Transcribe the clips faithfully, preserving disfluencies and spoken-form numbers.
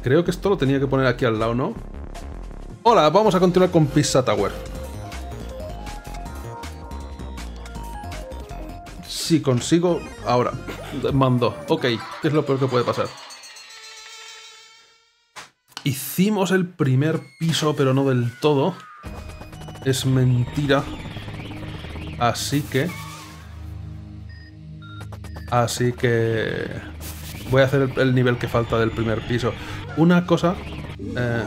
creo que esto lo tenía que poner aquí al lado, ¿no? Hola, vamos a continuar con Pizza Tower. Si consigo... Ahora, mando. Ok, ¿qué es lo peor que puede pasar? Hicimos el primer piso, pero no del todo. Es mentira. Así que... Así que... Voy a hacer el, el nivel que falta del primer piso. Una cosa... Eh,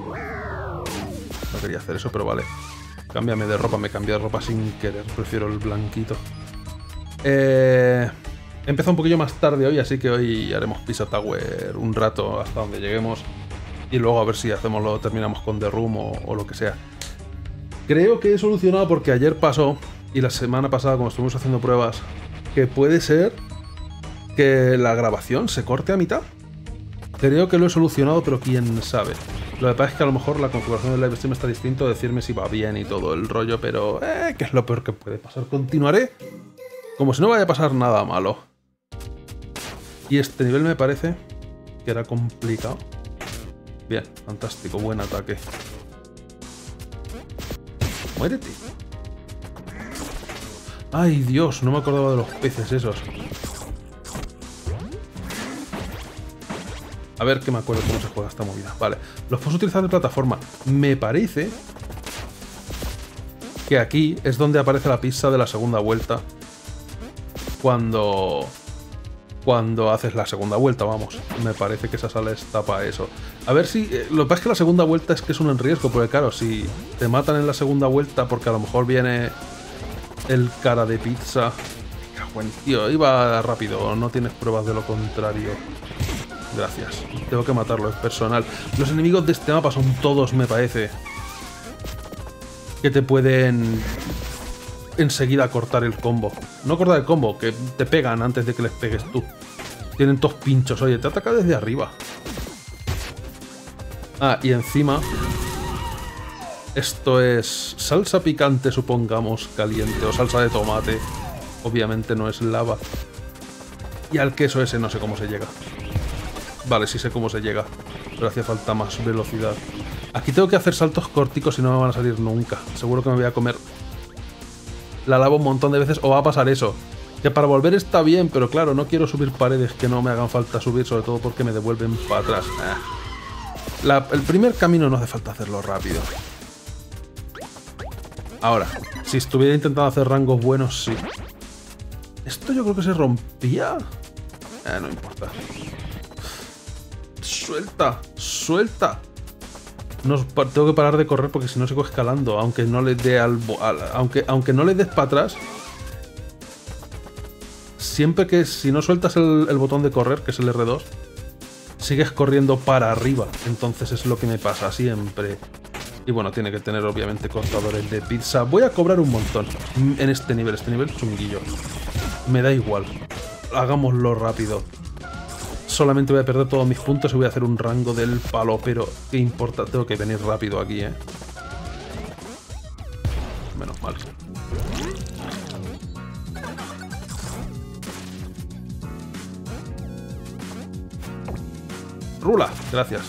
no quería hacer eso, pero vale. Cámbiame de ropa, me cambié de ropa sin querer. Prefiero el blanquito. Eh, Empezó un poquillo más tarde hoy, así que hoy haremos Pizza Tower un rato hasta donde lleguemos. Y luego a ver si hacemos lo terminamos con The Room o, o lo que sea. Creo que he solucionado porque ayer pasó, y la semana pasada cuando estuvimos haciendo pruebas, que puede ser que la grabación se corte a mitad. Creo que lo he solucionado, pero quién sabe. Lo que pasa es que a lo mejor la configuración del live stream está distinto, decirme si va bien y todo el rollo, pero eh, ¿qué es lo peor que puede pasar? Continuaré como si no vaya a pasar nada malo. Y este nivel me parece que era complicado. Bien, fantástico, buen ataque. Muérete. Ay, Dios, no me acordaba de los peces esos. A ver que me acuerdo cómo se juega esta movida. Vale, los puedes utilizar de plataforma. Me parece que aquí es donde aparece la pizza de la segunda vuelta. Cuando... Cuando haces la segunda vuelta, vamos. Me parece que esa sala está para eso. A ver si... Eh, lo que pasa es que la segunda vuelta es que es un riesgo, porque claro, si te matan en la segunda vuelta porque a lo mejor viene el cara de pizza... Bueno, tío, iba rápido, no tienes pruebas de lo contrario. Gracias. Tengo que matarlo, es personal. Los enemigos de este mapa son todos, me parece, que te pueden enseguida cortar el combo. No cortar el combo, que te pegan antes de que les pegues tú. Tienen todos pinchos. Oye, te ataca desde arriba. Ah, y encima... Esto es salsa picante, supongamos, caliente, o salsa de tomate. Obviamente no es lava. Y al queso ese no sé cómo se llega. Vale, sí sé cómo se llega, pero hacía falta más velocidad. Aquí tengo que hacer saltos corticos y no me van a salir nunca. Seguro que me voy a comer la lava un montón de veces, o va a pasar eso. Que para volver está bien, pero claro, no quiero subir paredes que no me hagan falta subir, sobre todo porque me devuelven para atrás. Ah. La, el primer camino no hace falta hacerlo rápido. Ahora, si estuviera intentando hacer rangos buenos, sí. Esto yo creo que se rompía. Eh, no importa. Suelta, suelta. No, tengo que parar de correr porque si no sigo escalando, aunque no le dé al, al aunque aunque no le des para atrás. Siempre que si no sueltas el, el botón de correr, que es el erre dos, sigues corriendo para arriba. Entonces es lo que me pasa siempre. Y bueno, tiene que tener obviamente cortadores de pizza. Voy a cobrar un montón en este nivel, este nivel chunguillo. Me da igual. Hagámoslo rápido. Solamente voy a perder todos mis puntos y voy a hacer un rango del palo, pero qué importa, tengo que venir rápido aquí, ¿eh? Menos mal. Rula, gracias.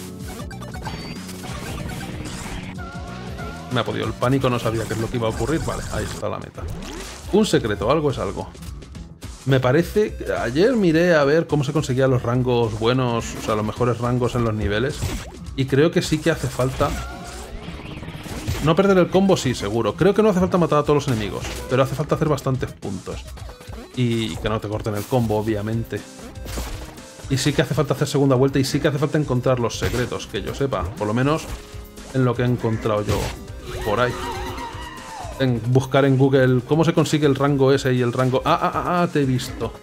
Me ha podido el pánico, no sabía qué es lo que iba a ocurrir. Vale, ahí está la meta. Un secreto, algo es algo. Me parece... Ayer miré a ver cómo se conseguían los rangos buenos, o sea, los mejores rangos en los niveles. Y creo que sí que hace falta... No perder el combo, sí, seguro. Creo que no hace falta matar a todos los enemigos, pero hace falta hacer bastantes puntos. Y que no te corten el combo, obviamente. Y sí que hace falta hacer segunda vuelta y sí que hace falta encontrar los secretos, que yo sepa. Por lo menos en lo que he encontrado yo por ahí. En buscar en Google cómo se consigue el rango ese y el rango... Ah, ah, ah, ah, te he visto.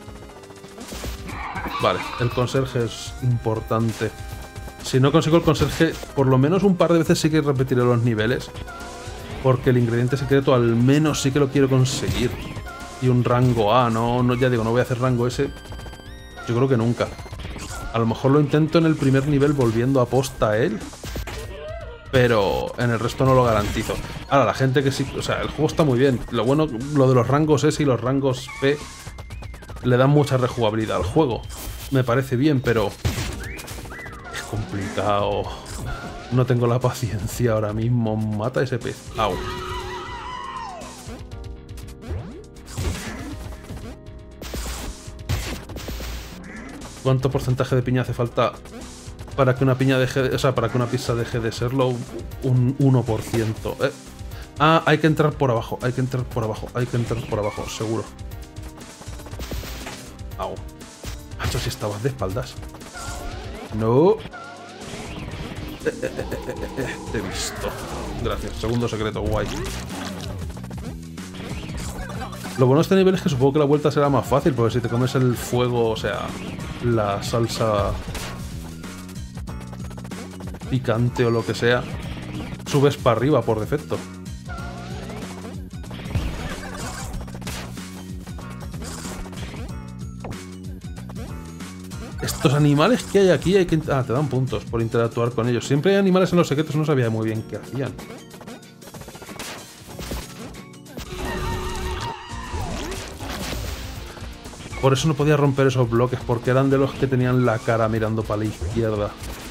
Vale, el conserje es importante. Si no consigo el conserje, por lo menos un par de veces sí que repetiré los niveles. Porque el ingrediente secreto al menos sí que lo quiero conseguir. Y un rango A, no, no, ya digo, no voy a hacer rango ese. Yo creo que nunca. A lo mejor lo intento en el primer nivel volviendo a posta a él. Pero en el resto no lo garantizo. Ahora, la gente que sí... O sea, el juego está muy bien. Lo bueno, lo de los rangos S y los rangos P le dan mucha rejugabilidad al juego. Me parece bien, pero... Es complicado. No tengo la paciencia ahora mismo. Mata ese pez. Au. ¿Cuánto porcentaje de piña hace falta para que una piña deje de, o sea, para que una pizza deje de serlo? Un uno por ciento. Eh. Ah, hay que entrar por abajo, hay que entrar por abajo, hay que entrar por abajo, seguro. Au. Macho, si estabas de espaldas. No. Eh, eh, eh, eh, eh, te he visto. Gracias. Segundo secreto, guay. Lo bueno de este nivel es que supongo que la vuelta será más fácil, porque si te comes el fuego, o sea, la salsa picante o lo que sea, subes para arriba por defecto. Estos animales que hay aquí, hay que... Ah, te dan puntos por interactuar con ellos. Siempre hay animales en los secretos, no sabía muy bien qué hacían. Por eso no podía romper esos bloques, porque eran de los que tenían la cara mirando para la izquierda.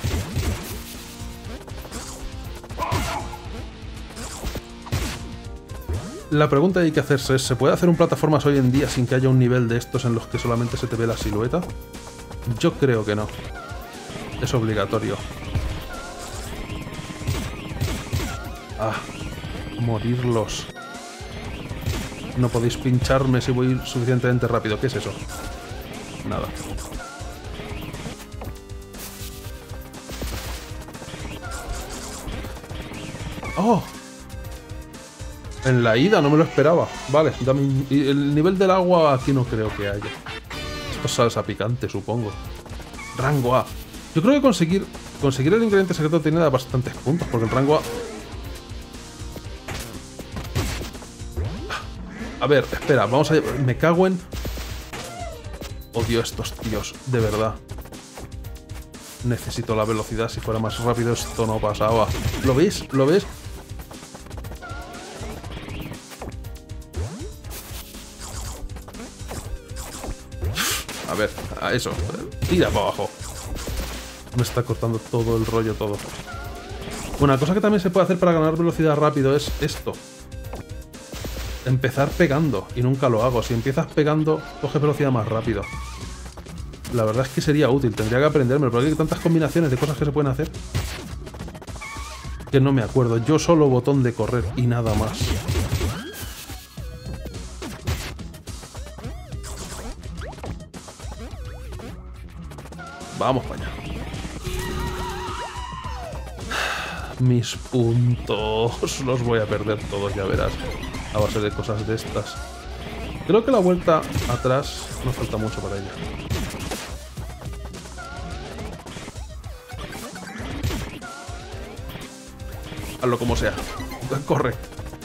La pregunta que hay que hacerse es, ¿se puede hacer un plataformas hoy en día sin que haya un nivel de estos en los que solamente se te ve la silueta? Yo creo que no. Es obligatorio. Ah, morirlos. No podéis pincharme si voy suficientemente rápido. ¿Qué es eso? Nada. ¡Oh! En la ida, no me lo esperaba. Vale, dame un... Y el nivel del agua aquí no creo que haya. Esto es salsa picante, supongo. Rango A. Yo creo que conseguir conseguir el ingrediente secreto tiene bastantes puntos, porque el rango A... A ver, espera, vamos a... Me cago en... Odio a estos tíos, de verdad. Necesito la velocidad, si fuera más rápido esto no pasaba. ¿Lo veis? ¿Lo ves? A ver, a eso. Tira para abajo. Me está cortando todo el rollo, todo. Una cosa que también se puede hacer para ganar velocidad rápido es esto. Empezar pegando, y nunca lo hago. Si empiezas pegando, coges velocidad más rápido. La verdad es que sería útil, tendría que aprendérmelo, porque hay tantas combinaciones de cosas que se pueden hacer que no me acuerdo. Yo solo botón de correr y nada más. Vamos para allá. Mis puntos los voy a perder todos, ya verás. A base de cosas de estas. Creo que la vuelta atrás no falta mucho para ella. Hazlo como sea. Corre.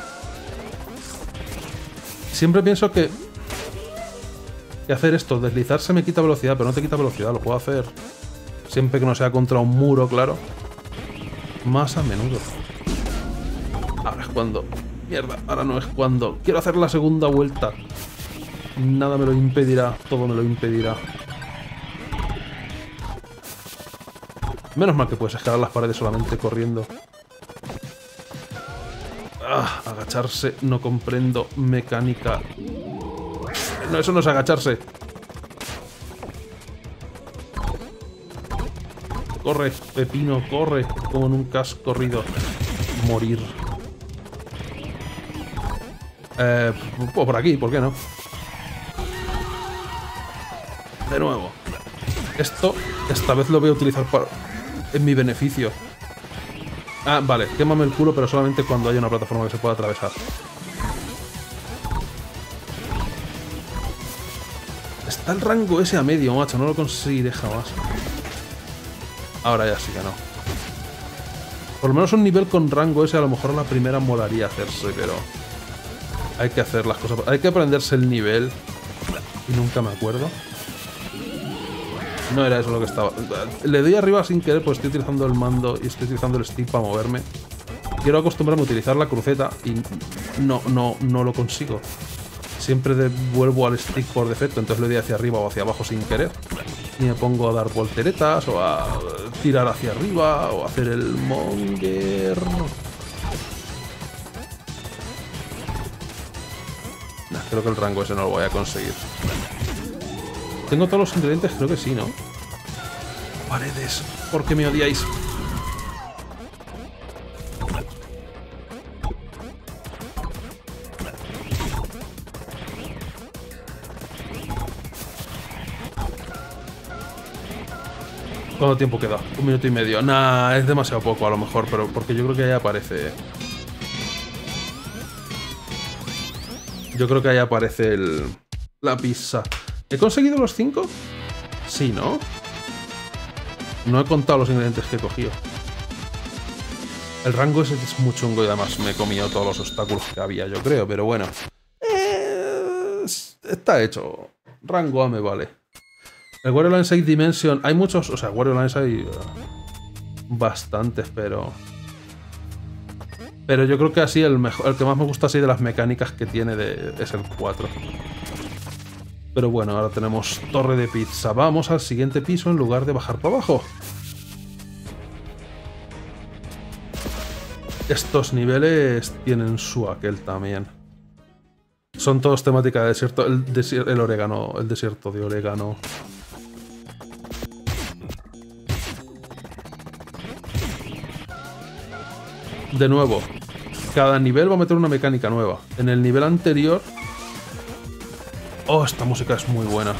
Siempre pienso que... que hacer esto, deslizarse me quita velocidad, pero no te quita velocidad. Lo puedo hacer siempre que no sea contra un muro, claro. Más a menudo. Ahora es cuando... Mierda, ahora no es cuando. Quiero hacer la segunda vuelta. Nada me lo impedirá, todo me lo impedirá. Menos mal que puedes escalar las paredes solamente corriendo. Ah, agacharse, no comprendo mecánica. No, eso no es agacharse. Corre, pepino, corre, como nunca has corrido. Morir. Eh, pues por aquí, ¿por qué no? De nuevo. Esto, esta vez lo voy a utilizar para... en mi beneficio. Ah, vale, quémame el culo, pero solamente cuando haya una plataforma que se pueda atravesar. Está el rango ese a medio, macho, no lo conseguiré jamás. Ahora ya sí que no. Por lo menos un nivel con rango ese a lo mejor a la primera molaría hacerse, pero... hay que hacer las cosas... hay que aprenderse el nivel. Y nunca me acuerdo. No era eso lo que estaba... Le doy arriba sin querer, pues estoy utilizando el mando y estoy utilizando el stick para moverme. Quiero acostumbrarme a utilizar la cruceta y no, no, no lo consigo. Siempre devuelvo al stick por defecto, entonces le doy hacia arriba o hacia abajo sin querer. Y me pongo a dar volteretas o a tirar hacia arriba o a hacer el monger. Nah, creo que el rango ese no lo voy a conseguir. ¿Tengo todos los ingredientes? Creo que sí, ¿no? Paredes, ¿por qué me odiáis? ¿Cuánto tiempo queda? Un minuto y medio. Nah, es demasiado poco a lo mejor, pero porque yo creo que ahí aparece... Yo creo que ahí aparece el... la pizza. ¿He conseguido los cinco? Sí, ¿no? No he contado los ingredientes que he cogido. El rango ese es muy chungo y además me he comido todos los obstáculos que había, yo creo, pero bueno. Eh, está hecho. Rango A me vale. El Wario Land seis Dimension, hay muchos, o sea, Wario Land hay uh, bastantes, pero... Pero yo creo que así el, mejor, el que más me gusta así de las mecánicas que tiene de, es el cuatro. Pero bueno, ahora tenemos torre de pizza. Vamos al siguiente piso en lugar de bajar para abajo. Estos niveles tienen su aquel también. Son todos temática de desierto. El, desier el orégano, el desierto de orégano. De nuevo, cada nivel va a meter una mecánica nueva. En el nivel anterior... Oh, esta música es muy buena.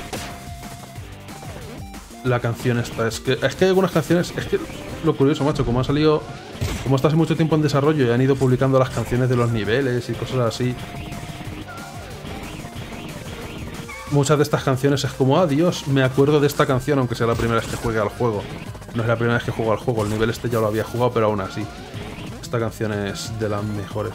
La canción esta, es que, es que hay algunas canciones... Es que lo curioso, macho, como ha salido... Como está hace mucho tiempo en desarrollo y han ido publicando las canciones de los niveles y cosas así... Muchas de estas canciones es como, ah, Dios, me acuerdo de esta canción, aunque sea la primera vez que juegue al juego. No es la primera vez que juego al juego, el nivel este ya lo había jugado, pero aún así. Esta canción es de las mejores.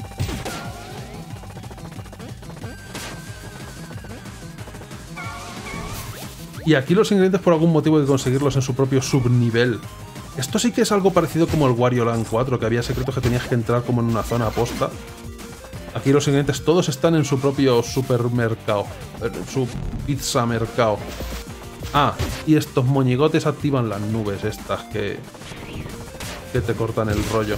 Y aquí los ingredientes por algún motivo hay que conseguirlos en su propio subnivel. Esto sí que es algo parecido como el Wario Land cuatro, que había secretos que tenías que entrar como en una zona aposta. Aquí los ingredientes todos están en su propio supermercado, en su pizza mercado. Ah, y estos moñigotes activan las nubes estas que... que te cortan el rollo.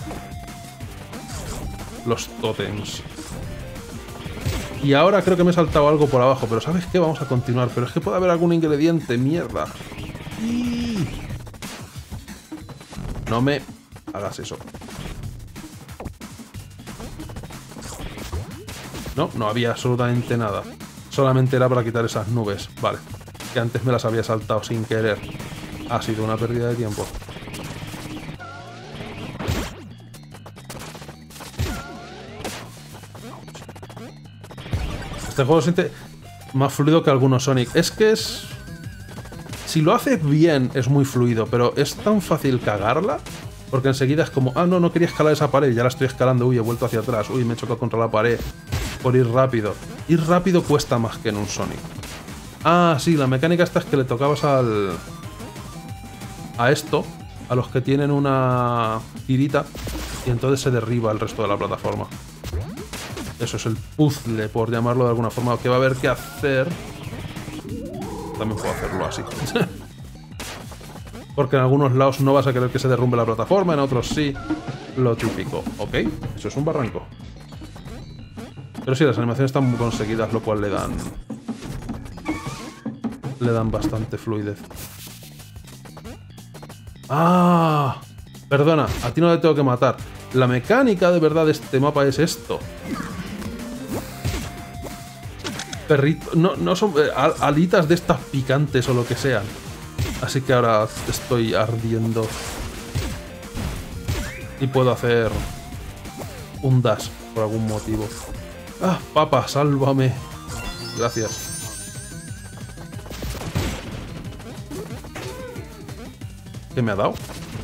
Los tótems. Y ahora creo que me he saltado algo por abajo, pero ¿sabes qué? Vamos a continuar. Pero es que puede haber algún ingrediente, mierda. No me hagas eso. No, no había absolutamente nada. Solamente era para quitar esas nubes. Vale. Que antes me las había saltado sin querer. Ha sido una pérdida de tiempo. Este juego se siente más fluido que algunos Sonic. Es que es... Si lo haces bien es muy fluido, pero es tan fácil cagarla, porque enseguida es como, ah, no, no quería escalar esa pared, ya la estoy escalando, uy, he vuelto hacia atrás, uy, me he chocado contra la pared, por ir rápido. Ir rápido cuesta más que en un Sonic. Ah, sí, la mecánica esta es que le tocabas al... a esto, a los que tienen una tirita, y entonces se derriba el resto de la plataforma. Eso es el puzzle, por llamarlo de alguna forma, que va a haber que hacer. También puedo hacerlo así. Porque en algunos lados no vas a querer que se derrumbe la plataforma, en otros sí. Lo típico. Ok, eso es un barranco. Pero sí, las animaciones están muy conseguidas, lo cual le dan... Le dan bastante fluidez. ¡Ah! Perdona, a ti no le tengo que matar. La mecánica de verdad de este mapa es esto. Perrito, no, no son eh, alitas de estas picantes o lo que sean. Así que ahora estoy ardiendo. Y puedo hacer un dash por algún motivo. Ah, papa, sálvame. Gracias. ¿Qué me ha dado?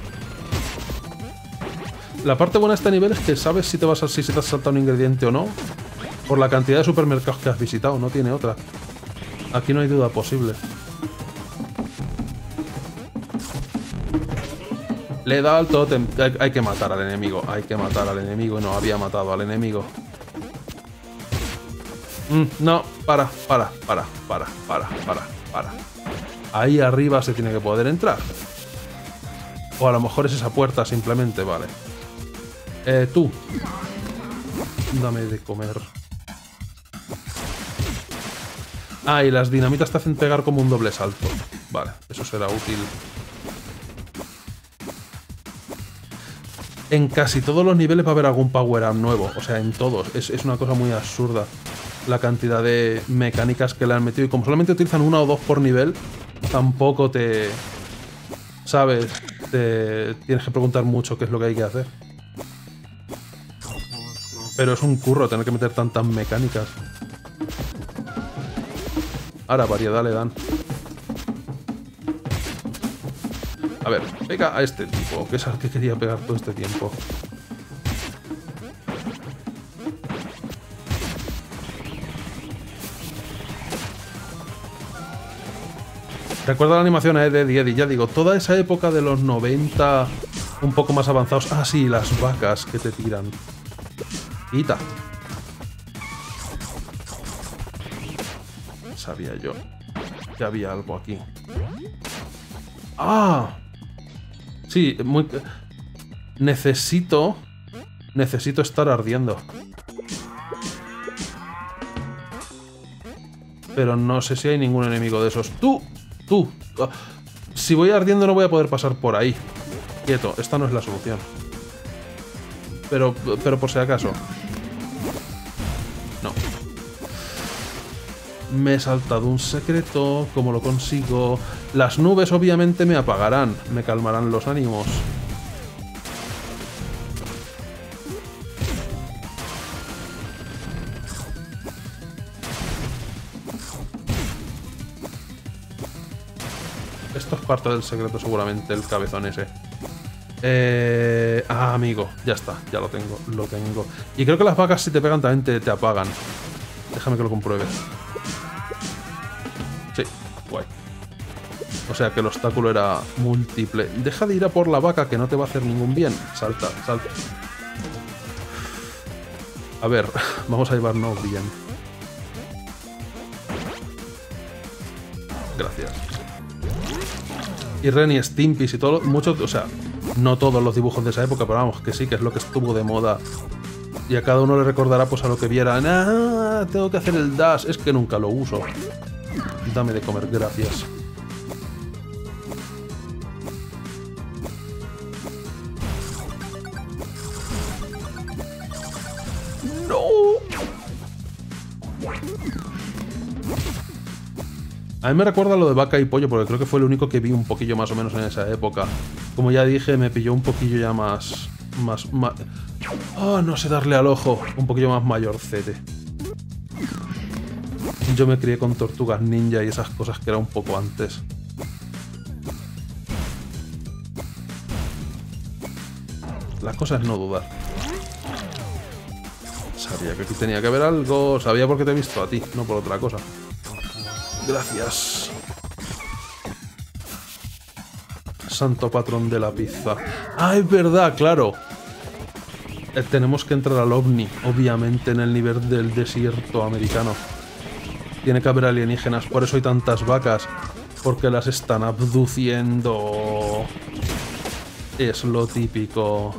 La parte buena de este nivel es que sabes si te vas a, si se te has saltado un ingrediente o no. Por la cantidad de supermercados que has visitado, no tiene otra. Aquí no hay duda posible. Le he dado al tótem. Hay, hay que matar al enemigo. Hay que matar al enemigo. No había matado al enemigo. Mm, no, para, para, para, para, para, para, para. Ahí arriba se tiene que poder entrar. O a lo mejor es esa puerta simplemente, vale. Eh, tú. Dame de comer. Ah, y las dinamitas te hacen pegar como un doble salto. Vale, eso será útil. En casi todos los niveles va a haber algún power-up nuevo. O sea, en todos. Es, es una cosa muy absurda la cantidad de mecánicas que le han metido. Y como solamente utilizan una o dos por nivel, tampoco te... ¿Sabes? Te tienes que preguntar mucho qué es lo que hay que hacer. Pero es un curro tener que meter tantas mecánicas. Ahora variedad le dan. A ver, pega a este tipo, que es al que quería pegar todo este tiempo. Recuerda la animación a Eddie Eddie, ya digo, toda esa época de los noventa, un poco más avanzados. Ah, sí, las vacas que te tiran. Quita. Sabía yo que había algo aquí. ¡Ah! Sí, muy... Necesito... Necesito estar ardiendo. Pero no sé si hay ningún enemigo de esos. ¡Tú! ¡Tú! Si voy ardiendo no voy a poder pasar por ahí. Quieto, esta no es la solución. Pero, pero por si acaso. No. Me he saltado un secreto. ¿Cómo lo consigo? Las nubes obviamente me apagarán. Me calmarán los ánimos. Esto es parte del secreto seguramente, el cabezón ese. Eh... Ah, amigo, ya está, ya lo tengo, lo tengo. Y creo que las vacas si te pegan también te, te apagan. Déjame que lo compruebe. Sí, guay. O sea que el obstáculo era múltiple. Deja de ir a por la vaca que no te va a hacer ningún bien. Salta, salta. A ver, vamos a llevarnos bien. Gracias. Y Ren y Stimpy y todo, muchos, o sea, no todos los dibujos de esa época, pero vamos, que sí, que es lo que estuvo de moda. Y a cada uno le recordará pues a lo que viera. Ah, tengo que hacer el dash, es que nunca lo uso. Dame de comer, gracias. ¡No! A mí me recuerda lo de vaca y pollo, porque creo que fue el único que vi un poquillo más o menos en esa época. Como ya dije, me pilló un poquillo ya más... más... más... Oh, no sé darle al ojo. Un poquillo más mayorcete. Yo me crié con Tortugas Ninja y esas cosas que era un poco antes. La cosa es no dudar. Sabía que aquí tenía que haber algo. Sabía por qué te he visto a ti, no por otra cosa. Gracias. Santo patrón de la pizza. Ah, es verdad, claro. Eh, tenemos que entrar al OVNI, obviamente, en el nivel del desierto americano. Tiene que haber alienígenas, por eso hay tantas vacas. Porque las están abduciendo. Es lo típico.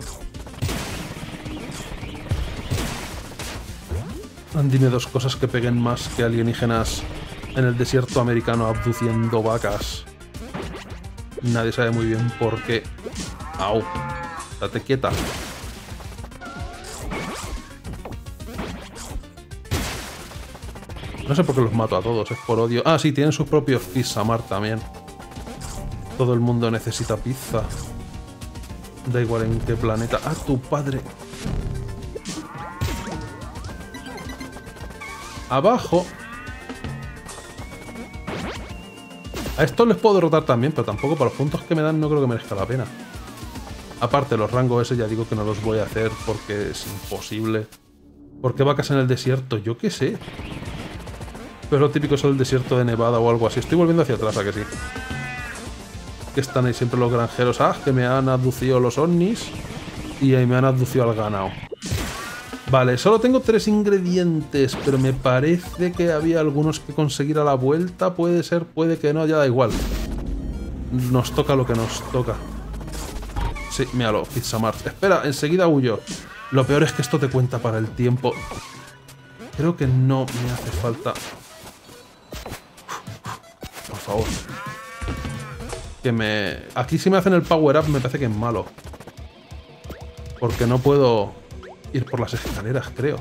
Dime dos cosas que peguen más que alienígenas en el desierto americano abduciendo vacas. Nadie sabe muy bien por qué. Au. Date quieta. No sé por qué los mato a todos, es por odio. Ah, sí, tienen sus propios Pizzamart también. Todo el mundo necesita pizza. Da igual en qué planeta. ¡Ah, tu padre! Abajo. A estos les puedo derrotar también, pero tampoco para los puntos que me dan no creo que merezca la pena. Aparte, los rangos ese ya digo que no los voy a hacer porque es imposible. ¿Por qué vacas en el desierto? Yo qué sé. Pero lo típico es el desierto de Nevada o algo así. Estoy volviendo hacia atrás, ¿a que sí? Que están ahí siempre los granjeros. Ah, que me han abducido los ovnis y ahí me han abducido al ganado. Vale, solo tengo tres ingredientes, pero me parece que había algunos que conseguir a la vuelta. Puede ser, puede que no, ya da igual. nos toca lo que nos toca. Sí, míralo, Pizza Mart. Espera, enseguida huyo. Lo peor es que esto te cuenta para el tiempo. Creo que no me hace falta... Por favor. Que me... Aquí si me hacen el power up me parece que es malo. Porque no puedo ir por las escaleras, creo.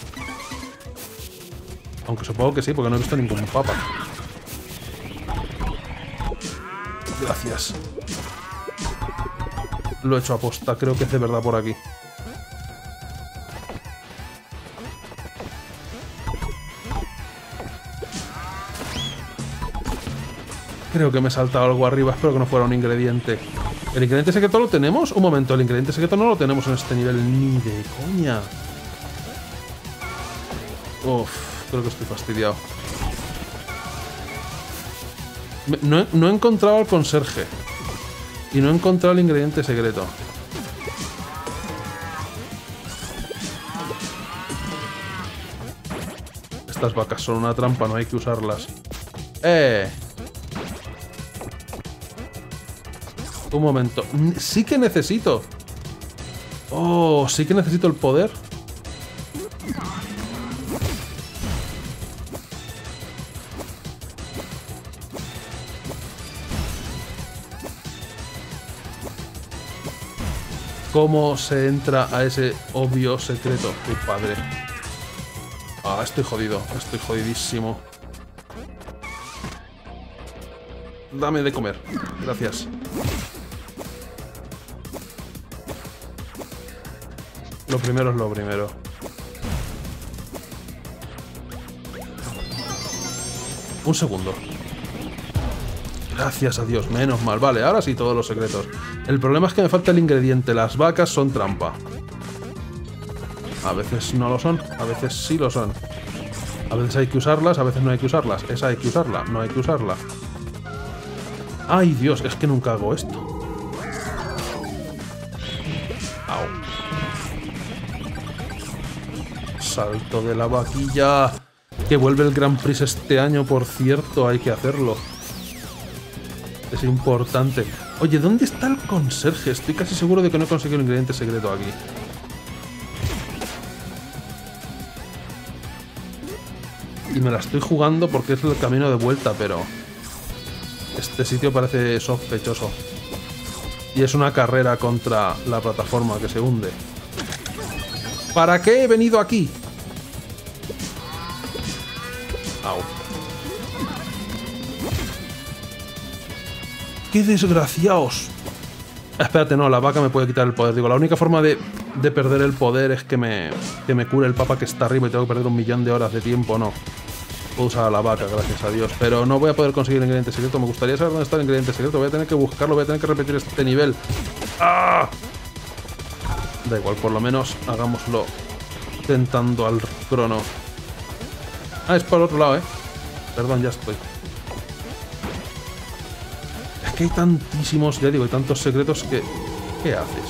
Aunque supongo que sí, porque no he visto ningún papa. Gracias. Lo he hecho a posta, creo que es de verdad por aquí. Creo que me he saltado algo arriba, espero que no fuera un ingrediente. ¿El ingrediente secreto lo tenemos? Un momento, el ingrediente secreto no lo tenemos en este nivel ni de coña. Uf, creo que estoy fastidiado. No he, no he encontrado al conserje. Y no he encontrado el ingrediente secreto. Estas vacas son una trampa, no hay que usarlas. ¡Eh! Un momento. Sí que necesito. Oh, sí que necesito el poder. ¿Cómo se entra a ese obvio secreto? Tu padre. Ah, estoy jodido. Estoy jodidísimo. Dame de comer. Gracias. Lo primero es lo primero. Un segundo. Gracias a Dios, menos mal. Vale, ahora sí todos los secretos. El problema es que me falta el ingrediente. Las vacas son trampa. A veces no lo son, a veces sí lo son. A veces hay que usarlas, a veces no hay que usarlas. Esa hay que usarla, no hay que usarla. ¡Ay, Dios! Es que nunca hago esto. Au. Salto de la vaquilla. Que vuelve el Grand Prix este año, por cierto. Hay que hacerlo. Es importante. Oye, ¿dónde está el conserje? Estoy casi seguro de que no he conseguido el ingrediente secreto aquí. Y me la estoy jugando porque es el camino de vuelta, pero... Este sitio parece sospechoso. Y es una carrera contra la plataforma que se hunde. ¿Para qué he venido aquí? Au. ¡Qué desgraciados! Espérate, no, la vaca me puede quitar el poder. Digo, la única forma de, de perder el poder es que me, que me cure el papa que está arriba y tengo que perder un millón de horas de tiempo, no. Puedo usar a la vaca, gracias a Dios. Pero no voy a poder conseguir el ingrediente secreto. Me gustaría saber dónde está el ingrediente secreto. Voy a tener que buscarlo, voy a tener que repetir este nivel. ¡Ah! Da igual, por lo menos hagámoslo tentando al crono. Ah, es por el otro lado, ¿eh? Perdón, ya estoy. Es que hay tantísimos, ya digo, hay tantos secretos que... ¿Qué haces?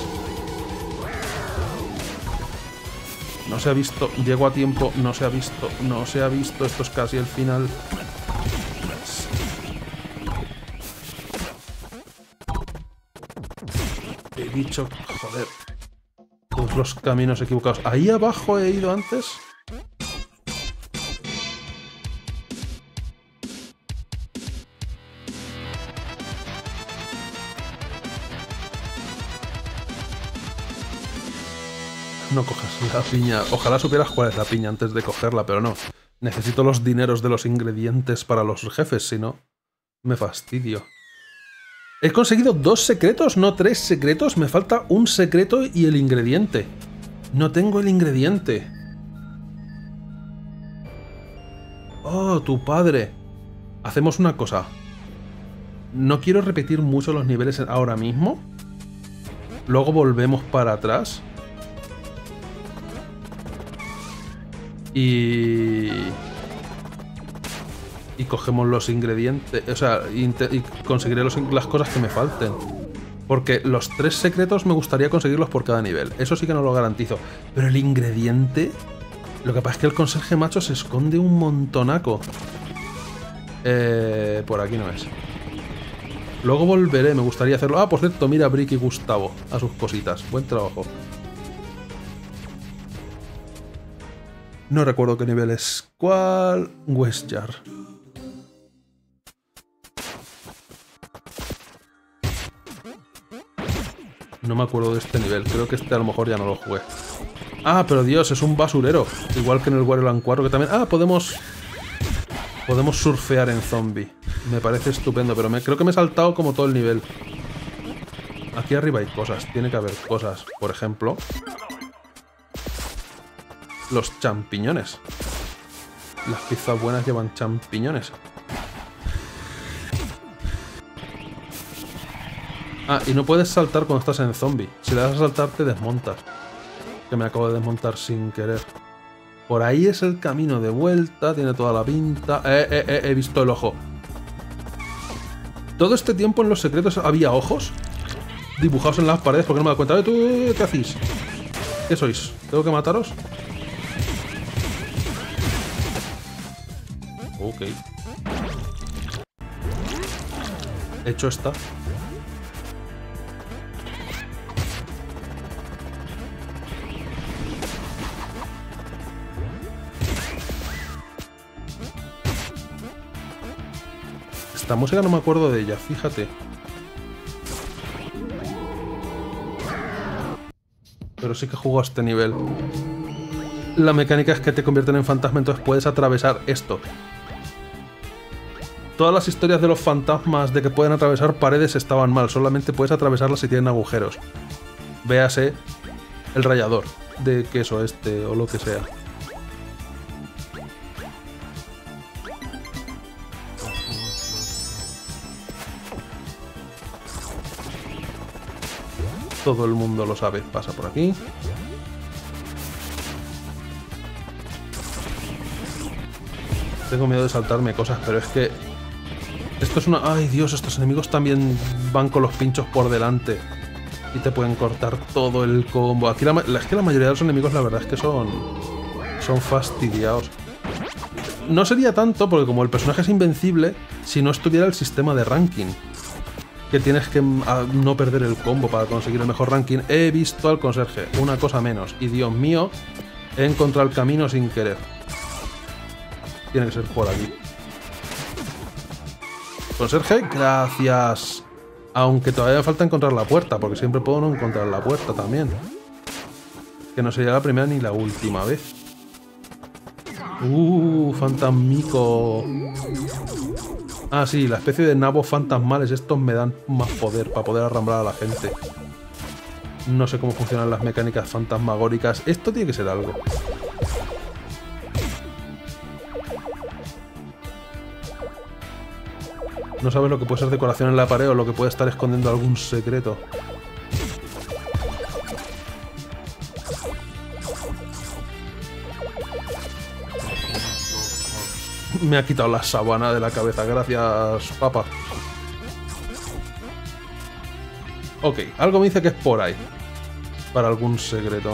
No se ha visto, llego a tiempo, no se ha visto, no se ha visto, esto es casi el final. He dicho, joder, todos los caminos equivocados. ¿Ahí abajo he ido antes? No cojas la piña. Ojalá supieras cuál es la piña antes de cogerla, pero no. Necesito los dineros de los ingredientes para los jefes, si no, me fastidio. He conseguido dos secretos, no tres secretos. Me falta un secreto y el ingrediente. No tengo el ingrediente. Oh, tu padre. Hacemos una cosa. No quiero repetir mucho los niveles ahora mismo. Luego volvemos para atrás. Y... Y cogemos los ingredientes. O sea, y conseguiré los, las cosas que me falten. Porque los tres secretos me gustaría conseguirlos por cada nivel. Eso sí que no lo garantizo. Pero el ingrediente... Lo que pasa es que el conserje macho se esconde un montonaco. Eh, por aquí no es. Luego volveré, me gustaría hacerlo. Ah, por cierto, mira a Brick y Gustavo, a sus cositas. Buen trabajo. No recuerdo qué nivel es. ¿Cuál? Westjar. No me acuerdo de este nivel. Creo que este a lo mejor ya no lo jugué. Ah, pero Dios, es un basurero. Igual que en el Wario Land cuatro, que también... Ah, podemos... Podemos surfear en zombie. Me parece estupendo, pero me... creo que me he saltado como todo el nivel. Aquí arriba hay cosas. Tiene que haber cosas. Por ejemplo... Los champiñones. Las pizzas buenas llevan champiñones. Ah, y no puedes saltar cuando estás en zombie. Si le das a saltar te desmontas. Que me acabo de desmontar sin querer. Por ahí es el camino de vuelta. Tiene toda la pinta. Eh, eh, eh, he visto el ojo. Todo este tiempo en los secretos había ojos dibujados en las paredes porque no me he dado cuenta. ¿Tú qué hacéis? ¿Qué sois? ¿Tengo que mataros? Ok. Hecho está. Esta música no me acuerdo de ella, fíjate. Pero sí que juego a este nivel. La mecánica es que te convierten en fantasma, entonces puedes atravesar esto. Todas las historias de los fantasmas de que pueden atravesar paredes estaban mal, solamente puedes atravesarlas si tienen agujeros. Véase el rallador de queso este o lo que sea. Todo el mundo lo sabe, pasa por aquí. Tengo miedo de saltarme cosas, pero es que... Esto es una... ¡Ay, Dios! Estos enemigos también van con los pinchos por delante. Y te pueden cortar todo el combo. Aquí la, es que la mayoría de los enemigos la verdad es que son... Son fastidiados. No sería tanto, porque como el personaje es invencible, si no estuviera el sistema de ranking. Que tienes que no perder el combo para conseguir el mejor ranking. He visto al conserje, una cosa menos. Y Dios mío, he encontrado el camino sin querer. Tiene que ser por aquí. Conserje, gracias. Aunque todavía me falta encontrar la puerta, porque siempre puedo no encontrar la puerta también. Que no sería la primera ni la última vez. Uh, fantasmico. Ah, sí, la especie de nabos fantasmales. Estos me dan más poder para poder arramblar a la gente. No sé cómo funcionan las mecánicas fantasmagóricas. Esto tiene que ser algo. No sabes lo que puede ser decoración en la pared o lo que puede estar escondiendo algún secreto. Me ha quitado la sábana de la cabeza, gracias, papá. Ok, algo me dice que es por ahí. Para algún secreto.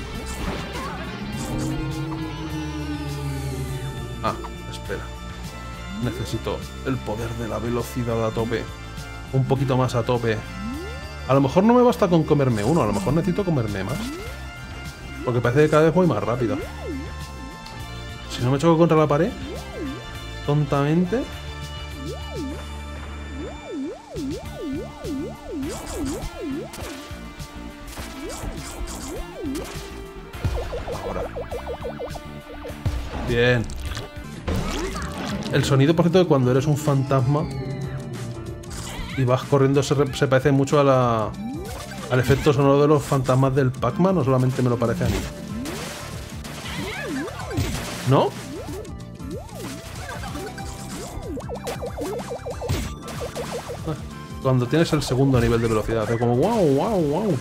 Ah, espera. Necesito el poder de la velocidad a tope. Un poquito más a tope. A lo mejor no me basta con comerme uno, a lo mejor necesito comerme más. Porque parece que cada vez voy más rápido. Si no me choco contra la pared... tontamente. Ahora. Bien. El sonido, por cierto, de cuando eres un fantasma y vas corriendo se, se parece mucho a la, al efecto sonoro de los fantasmas del Pac-Man, o solamente me lo parece a mí. ¿No? Cuando tienes el segundo nivel de velocidad, hace como wow, wow, wow.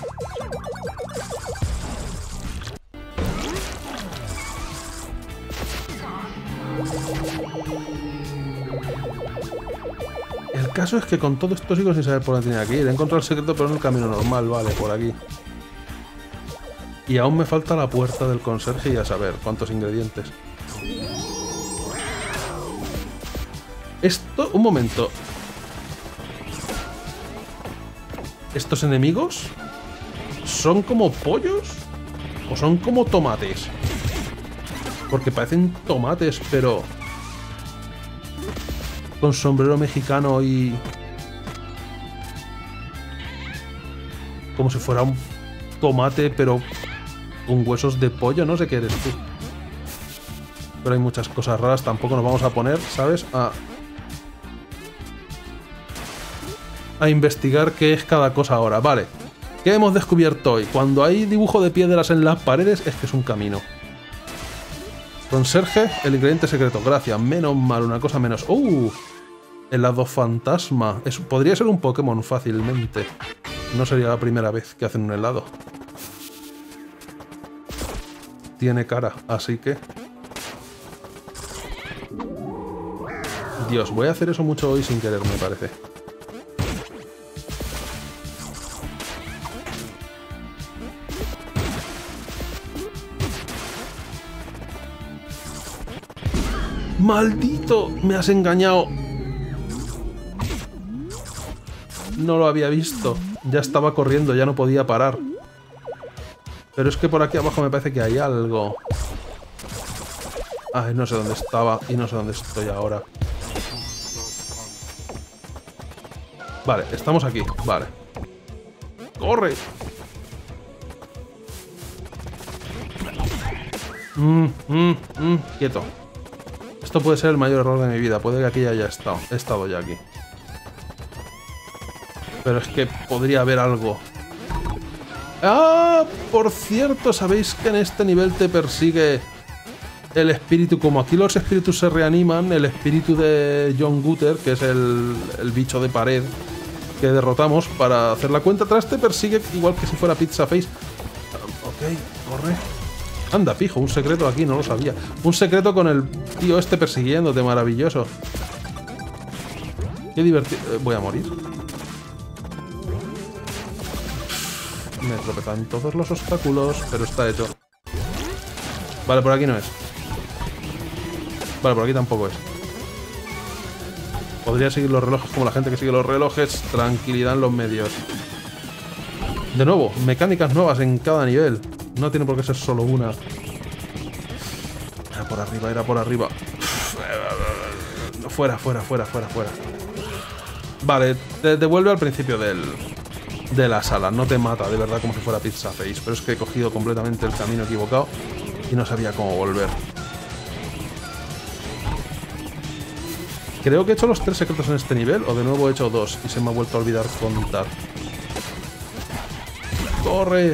El caso es que con todo esto sigo sin saber por dónde tenía que ir. He encontrado el secreto, pero en el camino normal, vale, por aquí. Y aún me falta la puerta del conserje y a saber cuántos ingredientes. Esto, un momento. estos enemigos son como pollos o son como tomates. Porque parecen tomates, pero con sombrero mexicano y como si fuera un tomate, pero con huesos de pollo. No sé qué eres tú. Pero hay muchas cosas raras. Tampoco nos vamos a poner, ¿sabes? A, a investigar qué es cada cosa ahora. Vale. ¿Qué hemos descubierto hoy? Cuando hay dibujo de piedras en las paredes es que es un camino. Conserje, el ingrediente secreto. Gracias. Menos mal, una cosa menos. ¡Uh! Helado fantasma. Es, podría ser un Pokémon fácilmente. No sería la primera vez que hacen un helado. Tiene cara, así que... Dios, voy a hacer eso mucho hoy sin querer, me parece. ¡Maldito! Me has engañado. No lo había visto. Ya estaba corriendo, ya no podía parar. Pero es que por aquí abajo me parece que hay algo. Ay, no sé dónde estaba y no sé dónde estoy ahora. Vale, estamos aquí. Vale. ¡Corre! Mm, mm, mm, quieto. Esto puede ser el mayor error de mi vida. Puede que aquí ya haya estado. He estado ya aquí. Pero es que podría haber algo. ¡Ah! Por cierto, ¿sabéis que en este nivel te persigue el espíritu? Como aquí los espíritus se reaniman, el espíritu de John Gutter, que es el, el bicho de pared que derrotamos para hacer la cuenta atrás, te persigue igual que si fuera Pizza Face. Ok, corre. Anda, fijo, un secreto aquí, no lo sabía. Un secreto con el tío este persiguiéndote, maravilloso. Qué divertido. Voy a morir. Me tropezan todos los obstáculos, pero está hecho. Vale, por aquí no es. Vale, por aquí tampoco es. Podría seguir los relojes como la gente que sigue los relojes. Tranquilidad en los medios. De nuevo, mecánicas nuevas en cada nivel. No tiene por qué ser solo una. Era por arriba, era por arriba. Fuera, fuera, fuera, fuera, fuera. Vale, te devuelve al principio del, de la sala. No te mata, de verdad, como si fuera Pizza Face. Pero es que he cogido completamente el camino equivocado y no sabía cómo volver. Creo que he hecho los tres secretos en este nivel, o de nuevo he hecho dos y se me ha vuelto a olvidar contar. ¡Corre!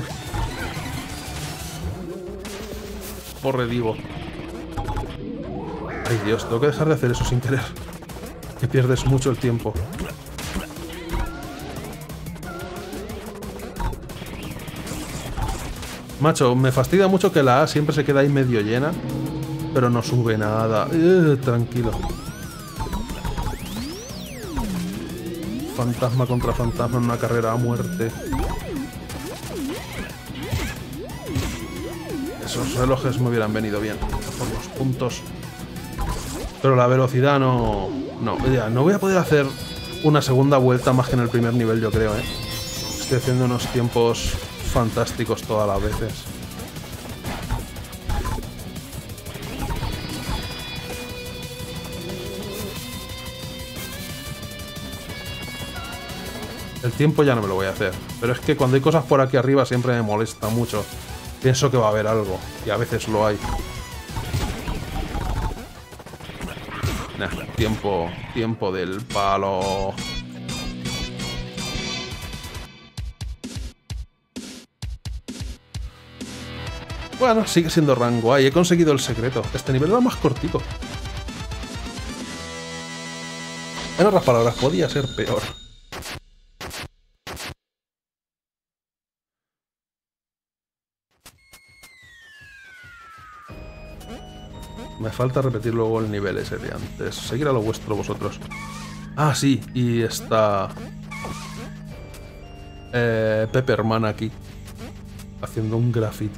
Corre, digo. Ay, Dios, tengo que dejar de hacer eso sin querer. Que pierdes mucho el tiempo. Macho, me fastidia mucho que la A siempre se queda ahí medio llena, pero no sube nada. Uh, tranquilo. Fantasma contra fantasma en una carrera a muerte. Esos relojes me hubieran venido bien por los puntos. Pero la velocidad no... No, ya, no voy a poder hacer una segunda vuelta más que en el primer nivel, yo creo, ¿eh? Estoy haciendo unos tiempos fantásticos todas las veces. El tiempo ya no me lo voy a hacer. Pero es que cuando hay cosas por aquí arriba siempre me molesta mucho. Pienso que va a haber algo. Y a veces lo hay. Nah, tiempo, tiempo del palo. Bueno, sigue siendo rango. Ahí he conseguido el secreto. Este nivel era más cortico. En otras palabras, podía ser peor. Me falta repetir luego el nivel ese de antes. Seguir a lo vuestro vosotros. Ah, sí. Y está... Eh, Pepperman aquí. Haciendo un graffiti.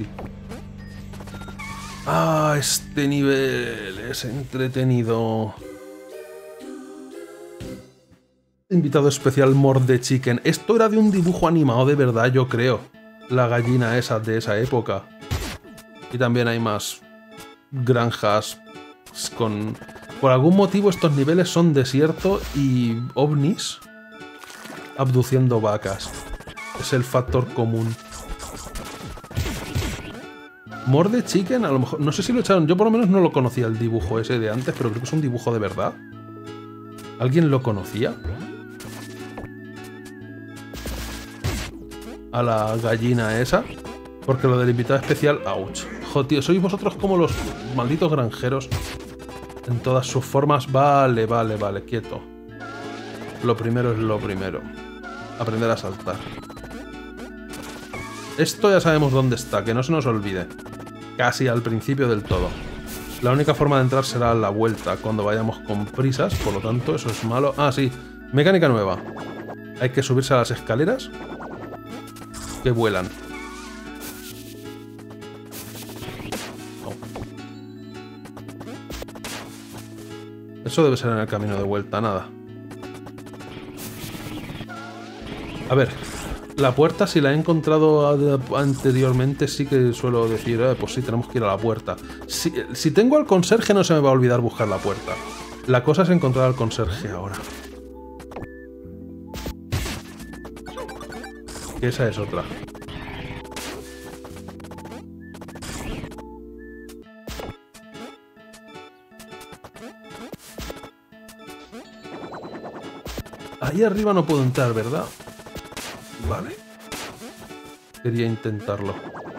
Ah, este nivel es entretenido. invitado especial Mordechchicken. Esto era de un dibujo animado de verdad, yo creo. La gallina esa de esa época. Y también hay más granjas con... Por algún motivo estos niveles son desierto y ovnis abduciendo vacas. Es el factor común. Mordechchicken, a lo mejor... No sé si lo echaron... Yo por lo menos no lo conocía el dibujo ese de antes, pero creo que es un dibujo de verdad. ¿Alguien lo conocía? A la gallina esa. Porque lo del invitado especial... ¡Auch! Jo, tío, sois vosotros como los malditos granjeros. En todas sus formas. Vale, vale, vale, quieto. Lo primero es lo primero. Aprender a saltar. Esto ya sabemos dónde está, que no se nos olvide. Casi al principio del todo. La única forma de entrar será a la vuelta, cuando vayamos con prisas, por lo tanto eso es malo. Ah, sí, mecánica nueva. Hay que subirse a las escaleras que vuelan. Oh. Eso debe ser en el camino de vuelta, nada. A ver, la puerta, si la he encontrado anteriormente, sí que suelo decir, eh, pues sí, tenemos que ir a la puerta. Si, si tengo al conserje, no se me va a olvidar buscar la puerta. La cosa es encontrar al conserje ahora. Que esa es otra. Ahí arriba no puedo entrar, ¿verdad? Vale. Quería intentarlo.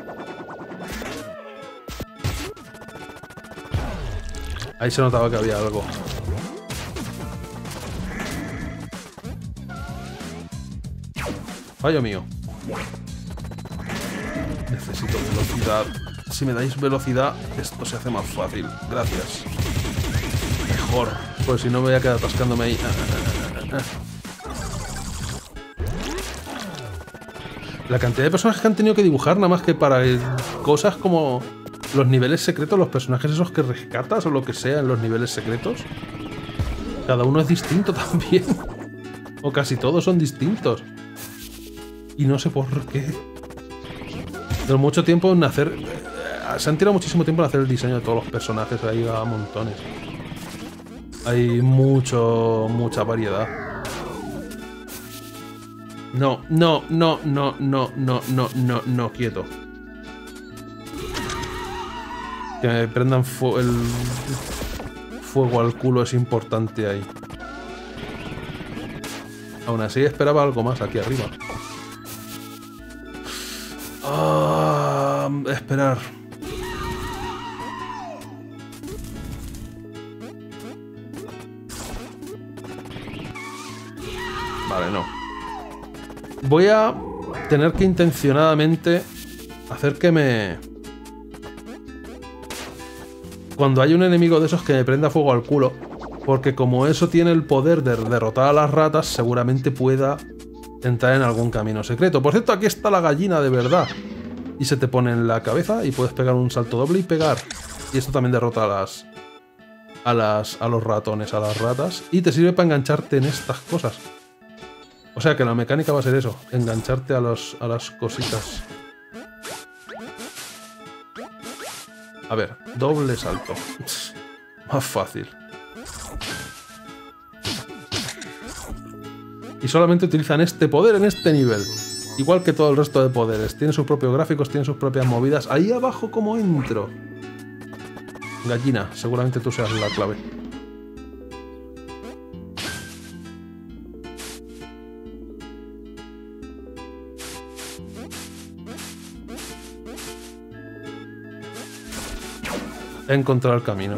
Ahí se notaba que había algo. Fallo mío. Necesito velocidad. Si me dais velocidad, esto se hace más fácil. Gracias. Mejor. Pues si no me voy a quedar atascándome ahí. La cantidad de personajes que han tenido que dibujar nada más que para eh, cosas como los niveles secretos, los personajes esos que rescatas o lo que sea en los niveles secretos. Cada uno es distinto también. O casi todos son distintos. Y no sé por qué. Pero mucho tiempo en hacer... Eh, se han tirado muchísimo tiempo en hacer el diseño de todos los personajes ahí a montones. Hay mucho... mucha variedad. No, no, no, no, no, no, no, no, no, quieto. Que me prendan fu el fuego al culo es importante ahí. Aún así esperaba algo más aquí arriba. Ah, esperar. Vale, no. Voy a tener que intencionadamente hacer que me... Cuando hay un enemigo de esos que me prenda fuego al culo, porque como eso tiene el poder de derrotar a las ratas, seguramente pueda entrar en algún camino secreto. Por cierto, aquí está la gallina de verdad. Y se te pone en la cabeza y puedes pegar un salto doble y pegar. Y esto también derrota a las... A las... a los ratones, a las ratas. Y te sirve para engancharte en estas cosas. O sea que la mecánica va a ser eso, engancharte a, los, a las cositas. A ver, doble salto. Más fácil. Y solamente utilizan este poder en este nivel. Igual que todo el resto de poderes. Tiene sus propios gráficos, tiene sus propias movidas. Ahí abajo, ¿cómo entro? Gallina, seguramente tú seas la clave. He encontrado el camino.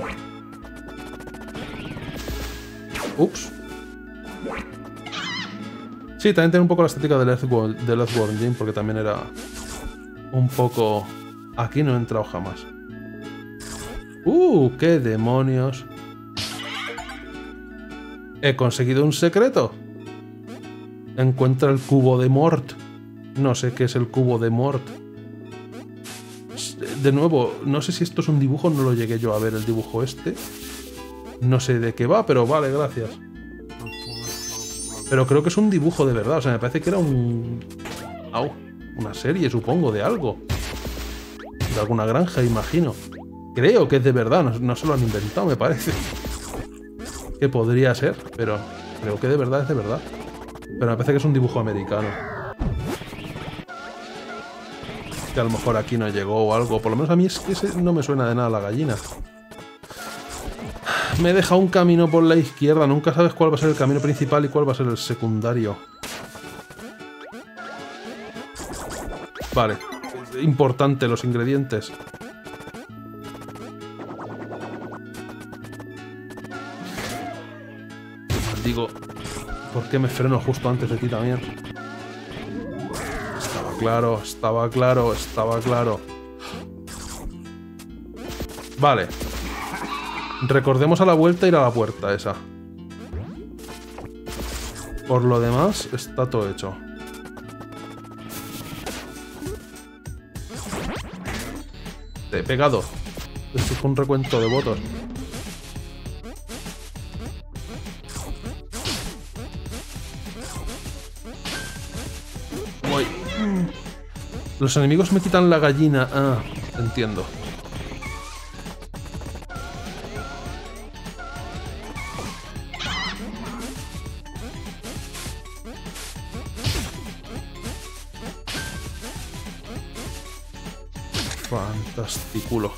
Ups. Sí, también tiene un poco la estética del Earthworm, del Earthworm Jim, porque también era un poco... Aquí no he entrado jamás. ¡Uh! ¡Qué demonios! He conseguido un secreto. Encuentra el cubo de Mort. No sé qué es el cubo de Mort. De nuevo, no sé si esto es un dibujo, no lo llegué yo a ver el dibujo este. No sé de qué va, pero vale, gracias. Pero creo que es un dibujo de verdad. O sea, me parece que era un... Au, una serie, supongo, de algo. De alguna granja, imagino. Creo que es de verdad. No, no se lo han inventado, me parece. Que podría ser, pero creo que de verdad es de verdad. Pero me parece que es un dibujo americano. Que a lo mejor aquí no llegó o algo. Por lo menos a mí es que ese no me suena de nada la gallina. Me he dejado un camino por la izquierda. Nunca sabes cuál va a ser el camino principal y cuál va a ser el secundario. Vale. Importante los ingredientes. Digo, ¿por qué me freno justo antes de ti también? Estaba claro, estaba claro, estaba claro. Vale. Recordemos a la vuelta ir a la puerta esa. Por lo demás, está todo hecho. Te he pegado. Esto es un recuento de votos. Voy. Los enemigos me quitan la gallina. Ah, entiendo. Fantasticulo.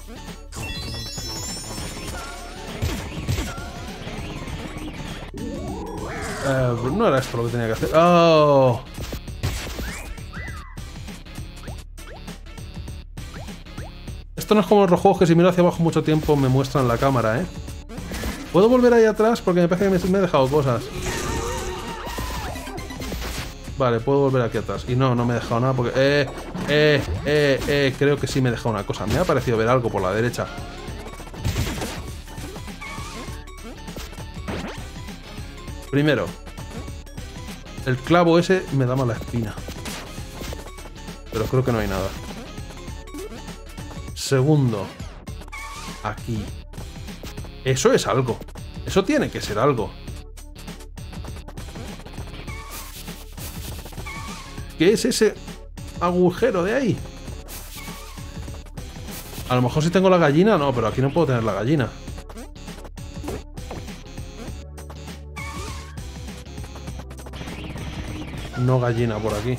Eh, no era esto lo que tenía que hacer. ¡Oh! Esto no es como los juegos que si miro hacia abajo mucho tiempo me muestran la cámara, ¿eh? ¿Puedo volver ahí atrás? Porque me parece que me he dejado cosas. Vale, puedo volver aquí atrás. Y no, no me he dejado nada porque... Eh, eh, eh, eh, creo que sí me he dejado una cosa. Me ha parecido ver algo por la derecha. Primero, el clavo ese me da mala espina. Pero creo que no hay nada. Segundo, aquí. Eso es algo. Eso tiene que ser algo. ¿Qué es ese agujero de ahí? A lo mejor si tengo la gallina, no, pero aquí no puedo tener la gallina. No gallina por aquí.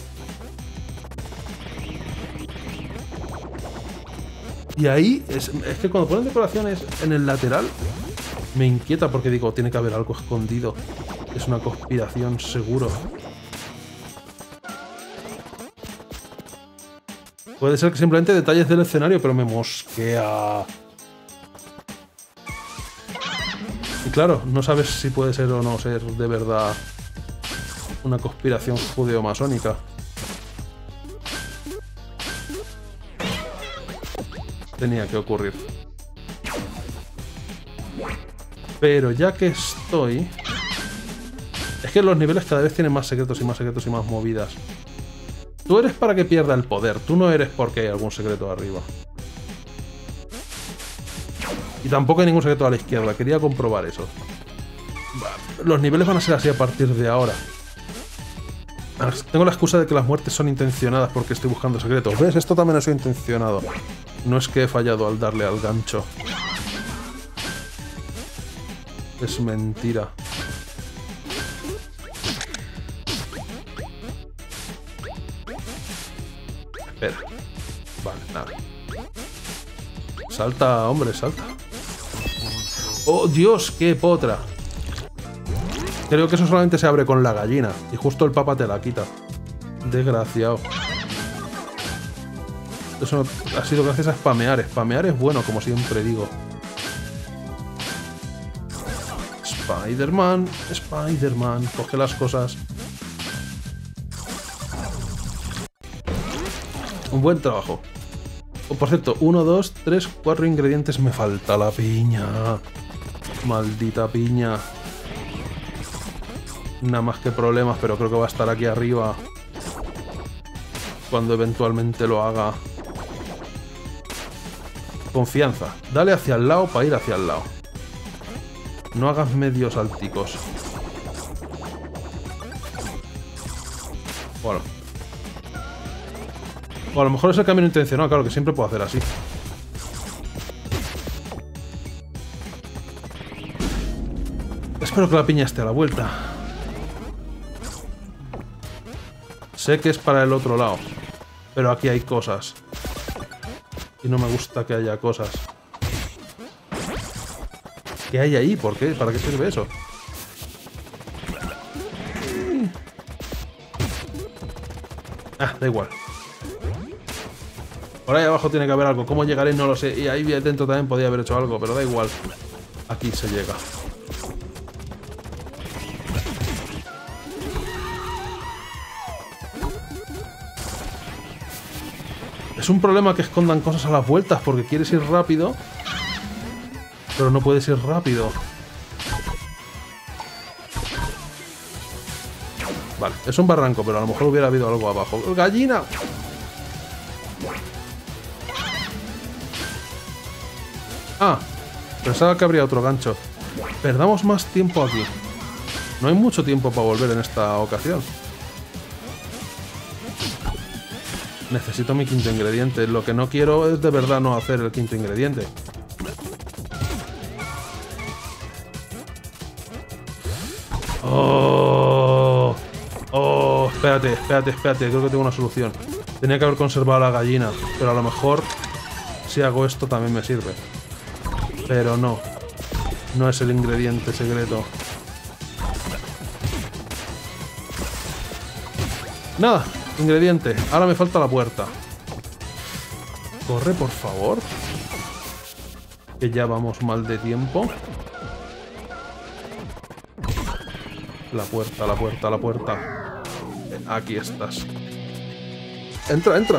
Y ahí, es, es que cuando ponen decoraciones en el lateral, me inquieta porque digo, tiene que haber algo escondido. Es una conspiración, seguro. Puede ser que simplemente detalles del escenario, pero me mosquea. Y claro, no sabes si puede ser o no ser de verdad una conspiración judeo-masónica. Tenía que ocurrir. Pero ya que estoy... Es que los niveles cada vez tienen más secretos y más secretos y más movidas. Tú eres para que pierda el poder, tú no eres porque hay algún secreto arriba. Y tampoco hay ningún secreto a la izquierda, quería comprobar eso. Los niveles van a ser así a partir de ahora. Tengo la excusa de que las muertes son intencionadas porque estoy buscando secretos. ¿Ves? Esto también ha sido intencionado. No es que he fallado al darle al gancho. Es mentira. Espera. Vale, nada. Salta, hombre, salta. ¡Oh, Dios! ¡Qué potra! Creo que eso solamente se abre con la gallina. Y justo el papa te la quita. Desgraciado. Eso ha sido gracias a spamear. Spamear es bueno, como siempre digo. Spider-Man, Spider-Man. Coge las cosas. Un buen trabajo. Oh, por cierto, uno, dos, tres, cuatro ingredientes. Me falta la piña. Maldita piña. Nada más que problemas, pero creo que va a estar aquí arriba. Cuando eventualmente lo haga. Confianza. Dale hacia el lado para ir hacia el lado. No hagas medios salticos. Bueno. O a lo mejor es el camino intencional, claro, que siempre puedo hacer así. Espero que la piña esté a la vuelta. Sé que es para el otro lado, pero aquí hay cosas. Y no me gusta que haya cosas. ¿Qué hay ahí? ¿Por qué? ¿Para qué sirve eso? Ah, da igual. Por ahí abajo tiene que haber algo. ¿Cómo llegaré? No lo sé. Y ahí dentro también podía haber hecho algo, pero da igual. Aquí se llega. Es un problema que escondan cosas a las vueltas porque quieres ir rápido, pero no puedes ir rápido. Vale, es un barranco, pero a lo mejor hubiera habido algo abajo. ¡Gallina! Ah, pensaba que habría otro gancho. Perdamos más tiempo aquí. No hay mucho tiempo para volver en esta ocasión. Necesito mi quinto ingrediente. Lo que no quiero es de verdad no hacer el quinto ingrediente. Oh, oh, espérate, espérate, espérate. Creo que tengo una solución. Tenía que haber conservado la gallina, pero a lo mejor si hago esto también me sirve. Pero no. No es el ingrediente secreto. Nada. Ingrediente. Ahora me falta la puerta. Corre, por favor. Que ya vamos mal de tiempo. La puerta, la puerta, la puerta. Aquí estás. Entra, entra.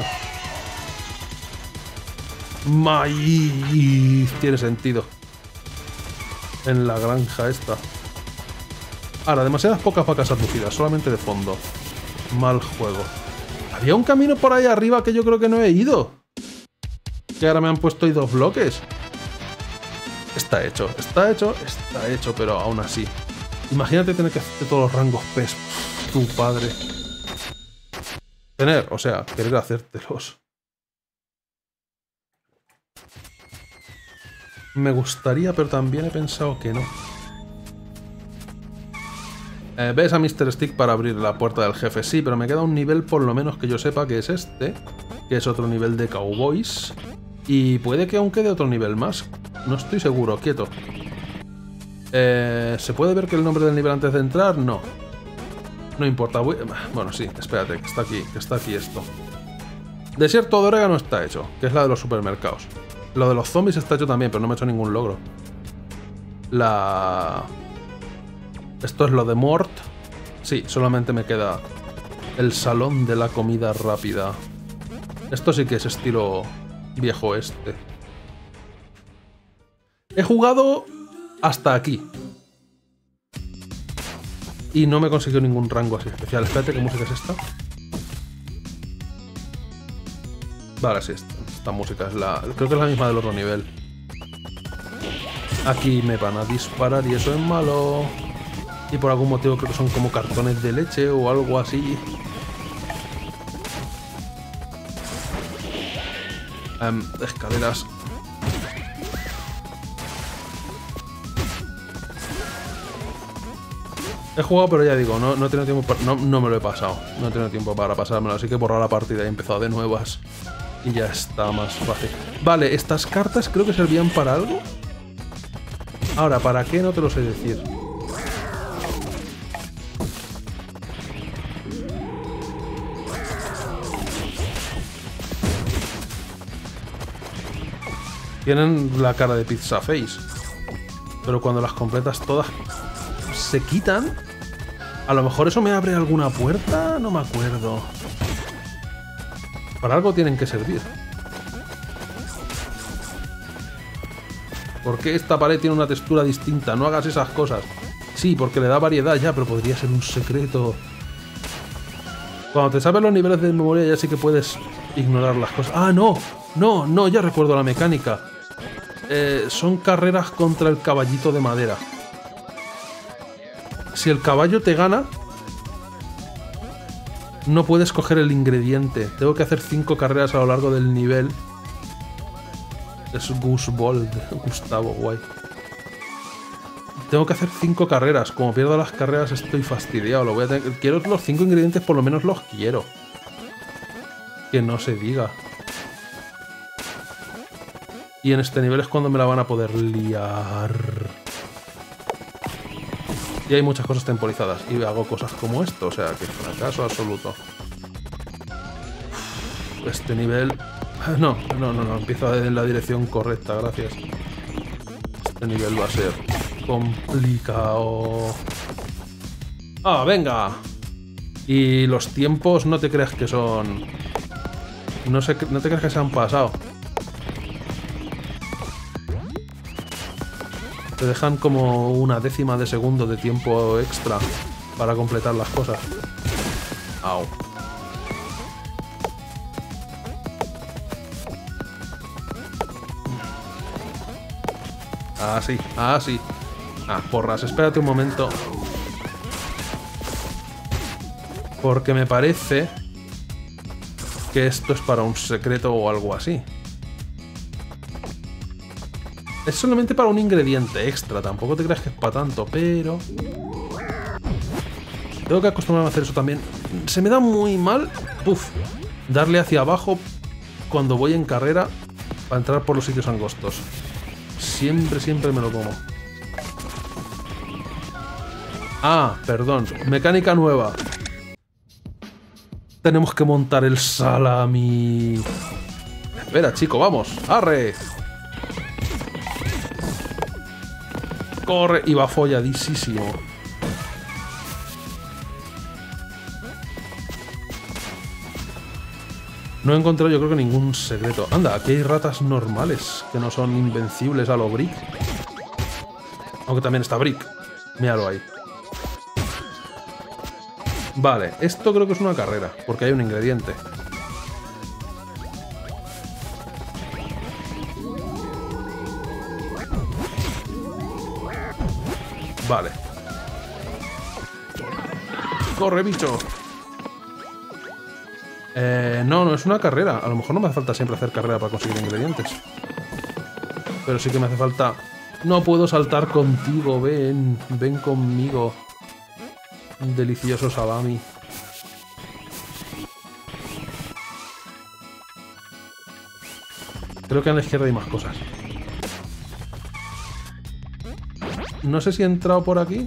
Maíz. Tiene sentido. En la granja esta. Ahora, demasiadas pocas vacas abducidas. Solamente de fondo. Mal juego. Había un camino por ahí arriba que yo creo que no he ido. Que ahora me han puesto ahí dos bloques. Está hecho, está hecho, está hecho, pero aún así. Imagínate tener que hacer todos los rangos P E S. Tu padre. Tener, o sea, querer hacértelos. Me gustaría, pero también he pensado que no. Eh, ¿Ves a míster Stick para abrir la puerta del jefe? Sí, pero me queda un nivel por lo menos que yo sepa que es este. Que es otro nivel de Cowboys. Y puede que aún quede otro nivel más. No estoy seguro, quieto. Eh, ¿Se puede ver que el nombre del nivel antes de entrar? No. No importa. Voy... Bueno, sí, espérate, que está aquí, que está aquí esto. Desierto de orégano está hecho, que es la de los supermercados. Lo de los zombies está hecho también, pero no me he hecho ningún logro. La... Esto es lo de Mort. Sí, solamente me queda el salón de la comida rápida. Esto sí que es estilo viejo este. He jugado hasta aquí. Y no me he conseguido ningún rango así especial. Espérate, ¿qué música es esta? Vale, sí, esta, esta música es la... Creo que es la misma del otro nivel. Aquí me van a disparar y eso es malo. Y por algún motivo creo que son como cartones de leche o algo así. Um, escaleras. He jugado, pero ya digo, no, no he tenido tiempo para, no, no me lo he pasado. No he tenido tiempo para pasármelo, así que he borrado la partida y he empezado de nuevas. Y ya está más fácil. Vale, estas cartas creo que servían para algo. Ahora, ¿para qué? No te lo sé decir. Tienen la cara de Pizza Face. Pero cuando las completas todas se quitan. A lo mejor eso me abre alguna puerta. No me acuerdo. Para algo tienen que servir. ¿Por qué esta pared tiene una textura distinta? No hagas esas cosas. Sí, porque le da variedad ya, pero podría ser un secreto. Cuando te sabes los niveles de memoria ya sí que puedes ignorar las cosas. ¡Ah, no! No, no, ya recuerdo la mecánica. Eh, son carreras contra el caballito de madera. Si el caballo te gana, No puedes coger el ingrediente. Tengo que hacer cinco carreras a lo largo del nivel. Es Gusbold, Gustavo, guay. Tengo que hacer cinco carreras. Como pierdo las carreras estoy fastidiado. Lo voy a tener... Quiero los cinco ingredientes, por lo menos los quiero. Que no se diga. Y en este nivel es cuando me la van a poder liar. Y hay muchas cosas temporizadas. Y hago cosas como esto. O sea, que fracaso absoluto. Este nivel... No, no, no, no. Empiezo en la dirección correcta, gracias. Este nivel va a ser complicado. ¡Ah, venga! Y los tiempos no te creas que son... No, sé, no te creas que se han pasado. Te dejan como una décima de segundo de tiempo extra para completar las cosas. Au. Ah, sí, ah, sí. Ah, porras, espérate un momento. Porque me parece que esto es para un secreto o algo así. Es solamente para un ingrediente extra, tampoco te creas que es para tanto, pero... Tengo que acostumbrarme a hacer eso también. Se me da muy mal, puf, darle hacia abajo cuando voy en carrera para entrar por los sitios angostos. Siempre, siempre me lo como. Ah, perdón. Mecánica nueva. Tenemos que montar el salami. Espera, chico, vamos. ¡Arre! Corre. Y va folladísimo. No he encontrado yo creo que ningún secreto. Anda, aquí hay ratas normales que no son invencibles a lo Brick. Aunque también está Brick. Míralo ahí. Vale, esto creo que es una carrera, porque hay un ingrediente. Vale. ¡Corre, bicho! Eh, no, no es una carrera. A lo mejor no me hace falta siempre hacer carrera para conseguir ingredientes. Pero sí que me hace falta... No puedo saltar contigo, ven. Ven conmigo. Un delicioso salami. Creo que a la izquierda hay más cosas. No sé si he entrado por aquí.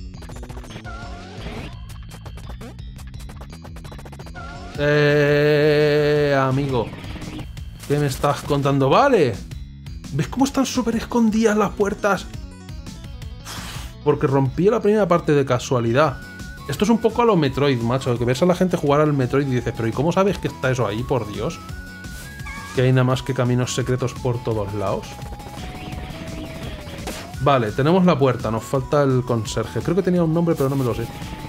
Eh, amigo, ¿qué me estás contando? Vale. ¿Ves cómo están súper escondidas las puertas? Porque rompí la primera parte de casualidad. Esto es un poco a lo Metroid, macho. Que ves a la gente jugar al Metroid y dices, pero ¿y cómo sabes que está eso ahí, por Dios? Que hay nada más que caminos secretos por todos lados. Vale, tenemos la puerta. Nos falta el conserje. Creo que tenía un nombre, pero no me lo sé.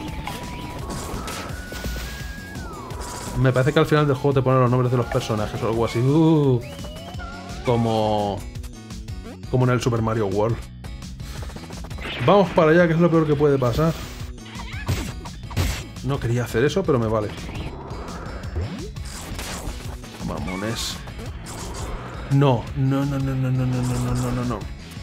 Me parece que al final del juego te ponen los nombres de los personajes o algo así. Uh, como... Como en el Super Mario World. Vamos para allá, que es lo peor que puede pasar. No quería hacer eso, pero me vale. Mamones. No, no, no, no, no, no, no, no, no, no, no.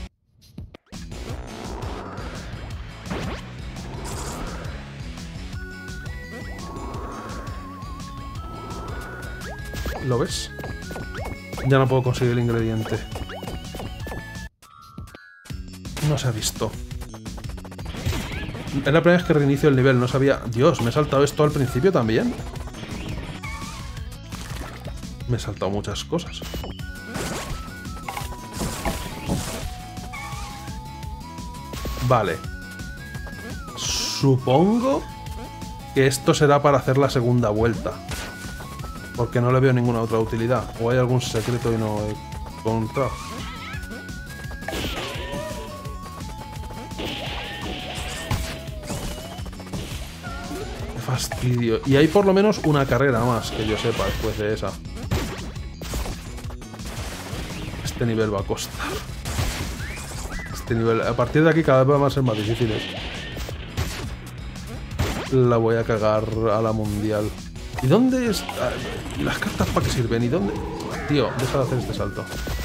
¿Lo ves? Ya no puedo conseguir el ingrediente. No se ha visto. Es la primera vez que reinicio el nivel, no sabía... Dios, ¿me he saltado esto al principio también? Me he saltado muchas cosas. Vale. Supongo que esto será para hacer la segunda vuelta. Porque no le veo ninguna otra utilidad. O hay algún secreto y no he encontrado. Qué fastidio. Y hay por lo menos una carrera más, que yo sepa, después de esa. Este nivel va a costar. Este nivel... A partir de aquí cada vez van a ser más difíciles. La voy a cagar a la mundial. ¿Y dónde es? ¿Y las cartas para qué sirven? ¿Y dónde? Tío, deja de hacer este salto.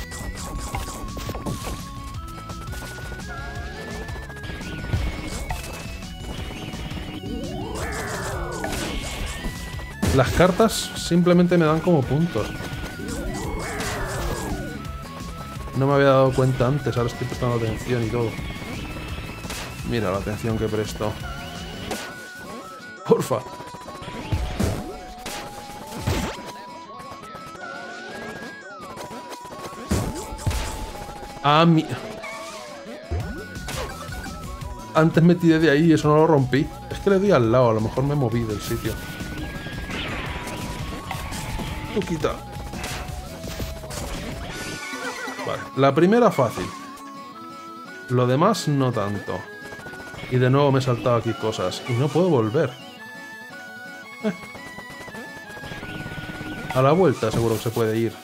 Las cartas simplemente me dan como puntos. No me había dado cuenta antes, ahora estoy prestando atención y todo. Mira la atención que presto. Porfa. Ah, mi... Antes me tiré de ahí y eso no lo rompí. Es que le di al lado, a lo mejor me moví del sitio. Tú quita. Vale, la primera fácil. Lo demás no tanto. Y de nuevo me he saltado aquí cosas. Y no puedo volver. Eh. A la vuelta seguro que se puede ir.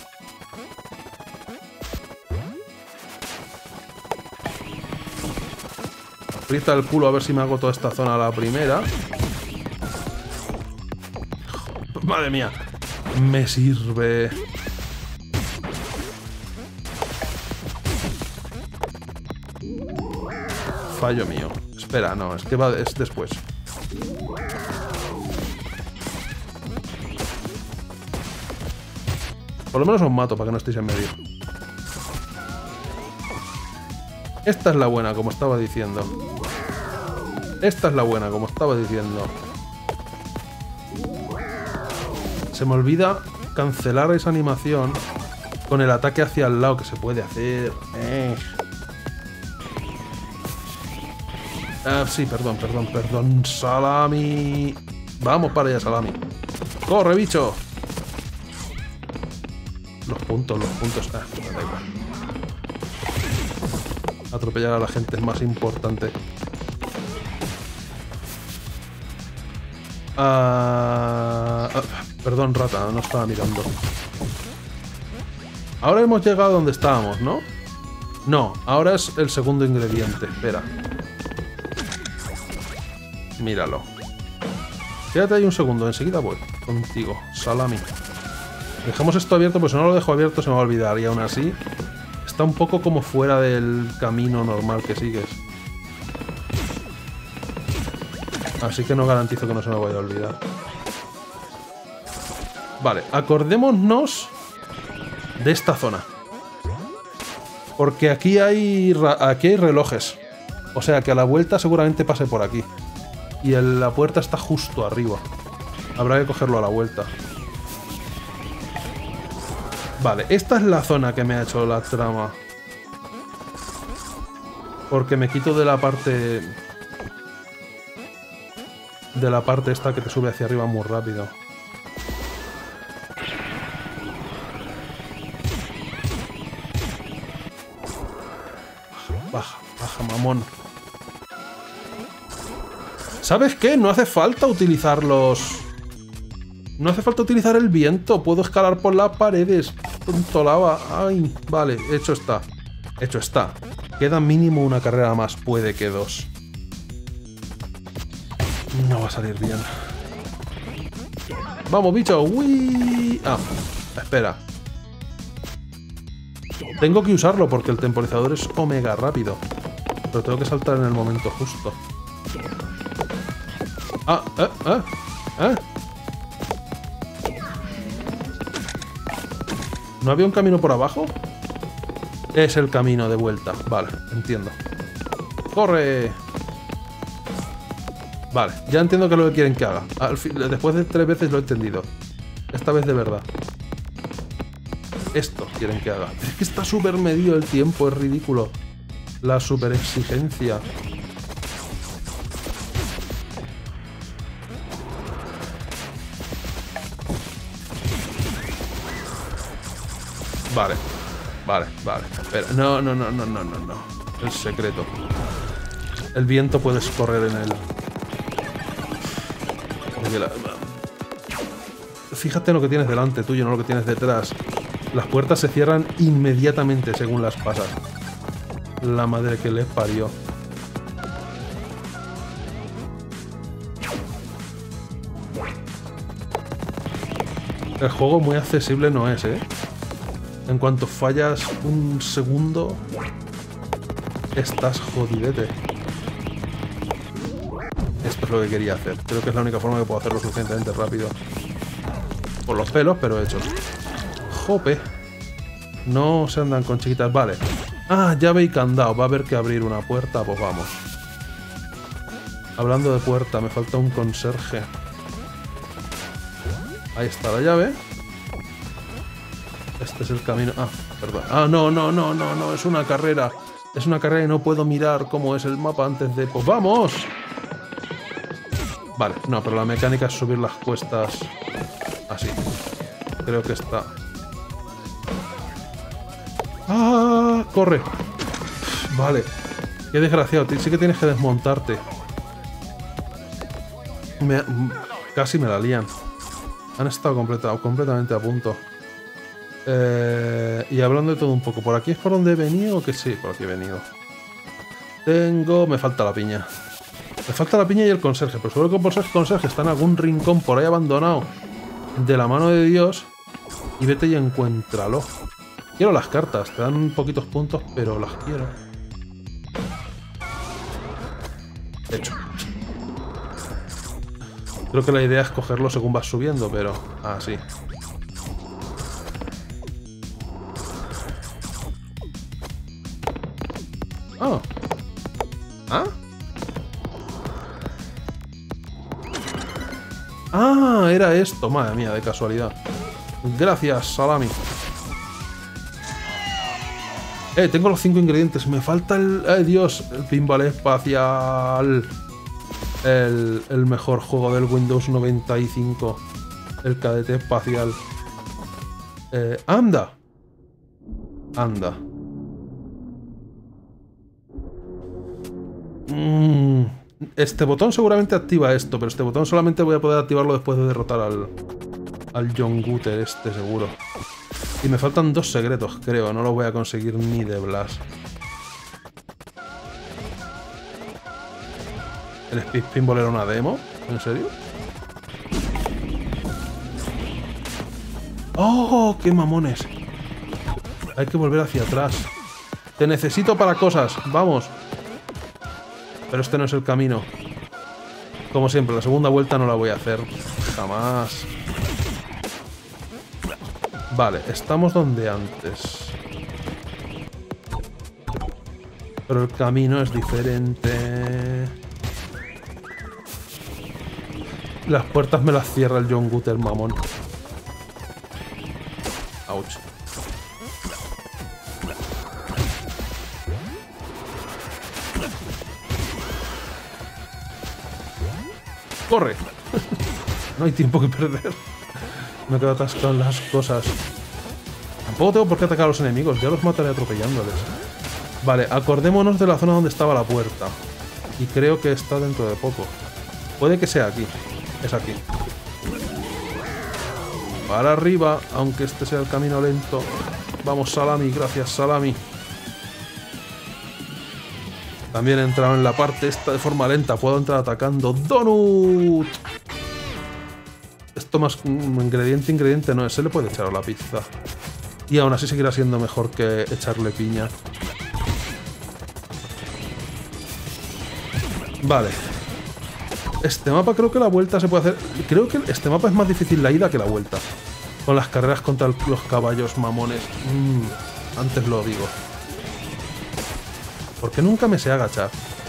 Aprieta el culo a ver si me hago toda esta zona a la primera. Madre mía. Me sirve. Fallo mío. Espera, no, es que va, es después. Por lo menos os mato para que no estéis en medio. Esta es la buena, como estaba diciendo. Esta es la buena, como estaba diciendo. Se me olvida cancelar esa animación con el ataque hacia el lado que se puede hacer. Eh. Ah, sí, perdón, perdón, perdón. Salami. Vamos para allá, Salami. ¡Corre, bicho! Los puntos, los puntos. Ah, da igual. Atropellar a la gente es más importante. Ah, ah, perdón, rata, no estaba mirando. Ahora hemos llegado a donde estábamos, ¿no? No, ahora es el segundo ingrediente. Espera. Míralo. Quédate ahí un segundo, enseguida voy contigo, Salami. Dejamos esto abierto, pues si no lo dejo abierto se me va a olvidar. Y aún así, está un poco como fuera del camino normal que sigues. Así que no garantizo que no se me vaya a olvidar. Vale, acordémonos de esta zona. Porque aquí hay, aquí hay relojes. O sea que a la vuelta seguramente pase por aquí. Y el, la puerta está justo arriba. Habrá que cogerlo a la vuelta. Vale, esta es la zona que me ha hecho la trama. Porque me quito de la parte... De la parte esta que te sube hacia arriba muy rápido. Baja, baja, mamón. ¿Sabes qué? No hace falta utilizar los... No hace falta utilizar el viento. Puedo escalar por las paredes. Punto lava. Ay, vale, hecho está. Hecho está. Queda mínimo una carrera más. Puede que dos. No va a salir bien. ¡Vamos, bicho! ¡Uy! Ah, espera. Tengo que usarlo porque el temporizador es omega rápido. Pero tengo que saltar en el momento justo. Ah, eh, eh, eh. ¿No había un camino por abajo? Es el camino de vuelta. Vale, entiendo. ¡Corre! Vale, ya entiendo que es lo que quieren que haga. Al fin, después de tres veces lo he entendido. Esta vez de verdad. Esto quieren que haga. Es que está súper medido el tiempo, es ridículo. La súper exigencia. Vale, vale, vale. Espera, no, no, no, no, no, no, no. El secreto. El viento puedes correr en él. Fíjate en lo que tienes delante tuyo, no lo que tienes detrás. Las puertas se cierran inmediatamente según las pasas. La madre que le parió. El juego muy accesible no es, ¿eh? En cuanto fallas un segundo, estás jodidete. Esto es lo que quería hacer. Creo que es la única forma que puedo hacerlo suficientemente rápido. Por los pelos, pero hecho. Jope. No se andan con chiquitas. Vale. Ah, llave y candado. Va a haber que abrir una puerta. Pues vamos. Hablando de puerta, me falta un conserje. Ahí está la llave. Este es el camino. Ah, perdón. Ah, no, no, no, no, no. Es una carrera. Es una carrera y no puedo mirar cómo es el mapa antes de... ¡Pues vamos! Vale, no, pero la mecánica es subir las cuestas así. Creo que está... ¡Ah! ¡Corre! Vale. Qué desgraciado. Sí que tienes que desmontarte. Me... Casi me la lían. Han estado completa... completamente a punto. Eh... Y hablando de todo un poco. ¿Por aquí es por donde he venido o que sí? Por aquí he venido. Tengo... Me falta la piña. Me falta la piña y el conserje. Pero seguro que el conserje, conserje está en algún rincón por ahí abandonado. De la mano de Dios. Y vete y encuéntralo. Quiero las cartas. Te dan poquitos puntos, pero las quiero. Hecho. Creo que la idea es cogerlo según vas subiendo, pero... así. Ah. ¿Ah? Ah, era esto. Madre mía, de casualidad. Gracias, Salami. Eh, tengo los cinco ingredientes. Me falta el... ¡Ay, Dios! El pinball espacial. El, el mejor juego del Windows noventa y cinco. El cadete espacial. Eh, ¡Anda! Anda. Mm, este botón seguramente activa esto, pero este botón solamente voy a poder activarlo después de derrotar al... al John Gutter este, seguro. Y me faltan dos secretos, creo. No los voy a conseguir ni de Blas. ¿El Speed Pinball era una demo? ¿En serio? ¡Oh! ¡Qué mamones! Hay que volver hacia atrás. Te necesito para cosas. ¡Vamos! Pero este no es el camino. Como siempre, la segunda vuelta no la voy a hacer. Jamás. Vale, estamos donde antes. Pero el camino es diferente. Las puertas me las cierra el John Gutter, mamón. Ouch. ¡Corre! No hay tiempo que perder. Me quedo atascado en las cosas. Tampoco tengo por qué atacar a los enemigos. Ya los mataré atropellándoles. Vale, acordémonos de la zona donde estaba la puerta. Y creo que está dentro de poco. Puede que sea aquí. Es aquí. Para arriba, aunque este sea el camino lento. Vamos, Salami. Gracias, Salami. También he entrado en la parte esta de forma lenta. Puedo entrar atacando. ¡Donut! Esto más ingrediente, ingrediente no es. Se le puede echar a la pizza. Y aún así seguirá siendo mejor que echarle piña. Vale. Este mapa creo que la vuelta se puede hacer... Creo que este mapa es más difícil la ida que la vuelta. Con las carreras contra el, los caballos mamones. Mm, antes lo digo. ¿Por qué nunca me sé agachar?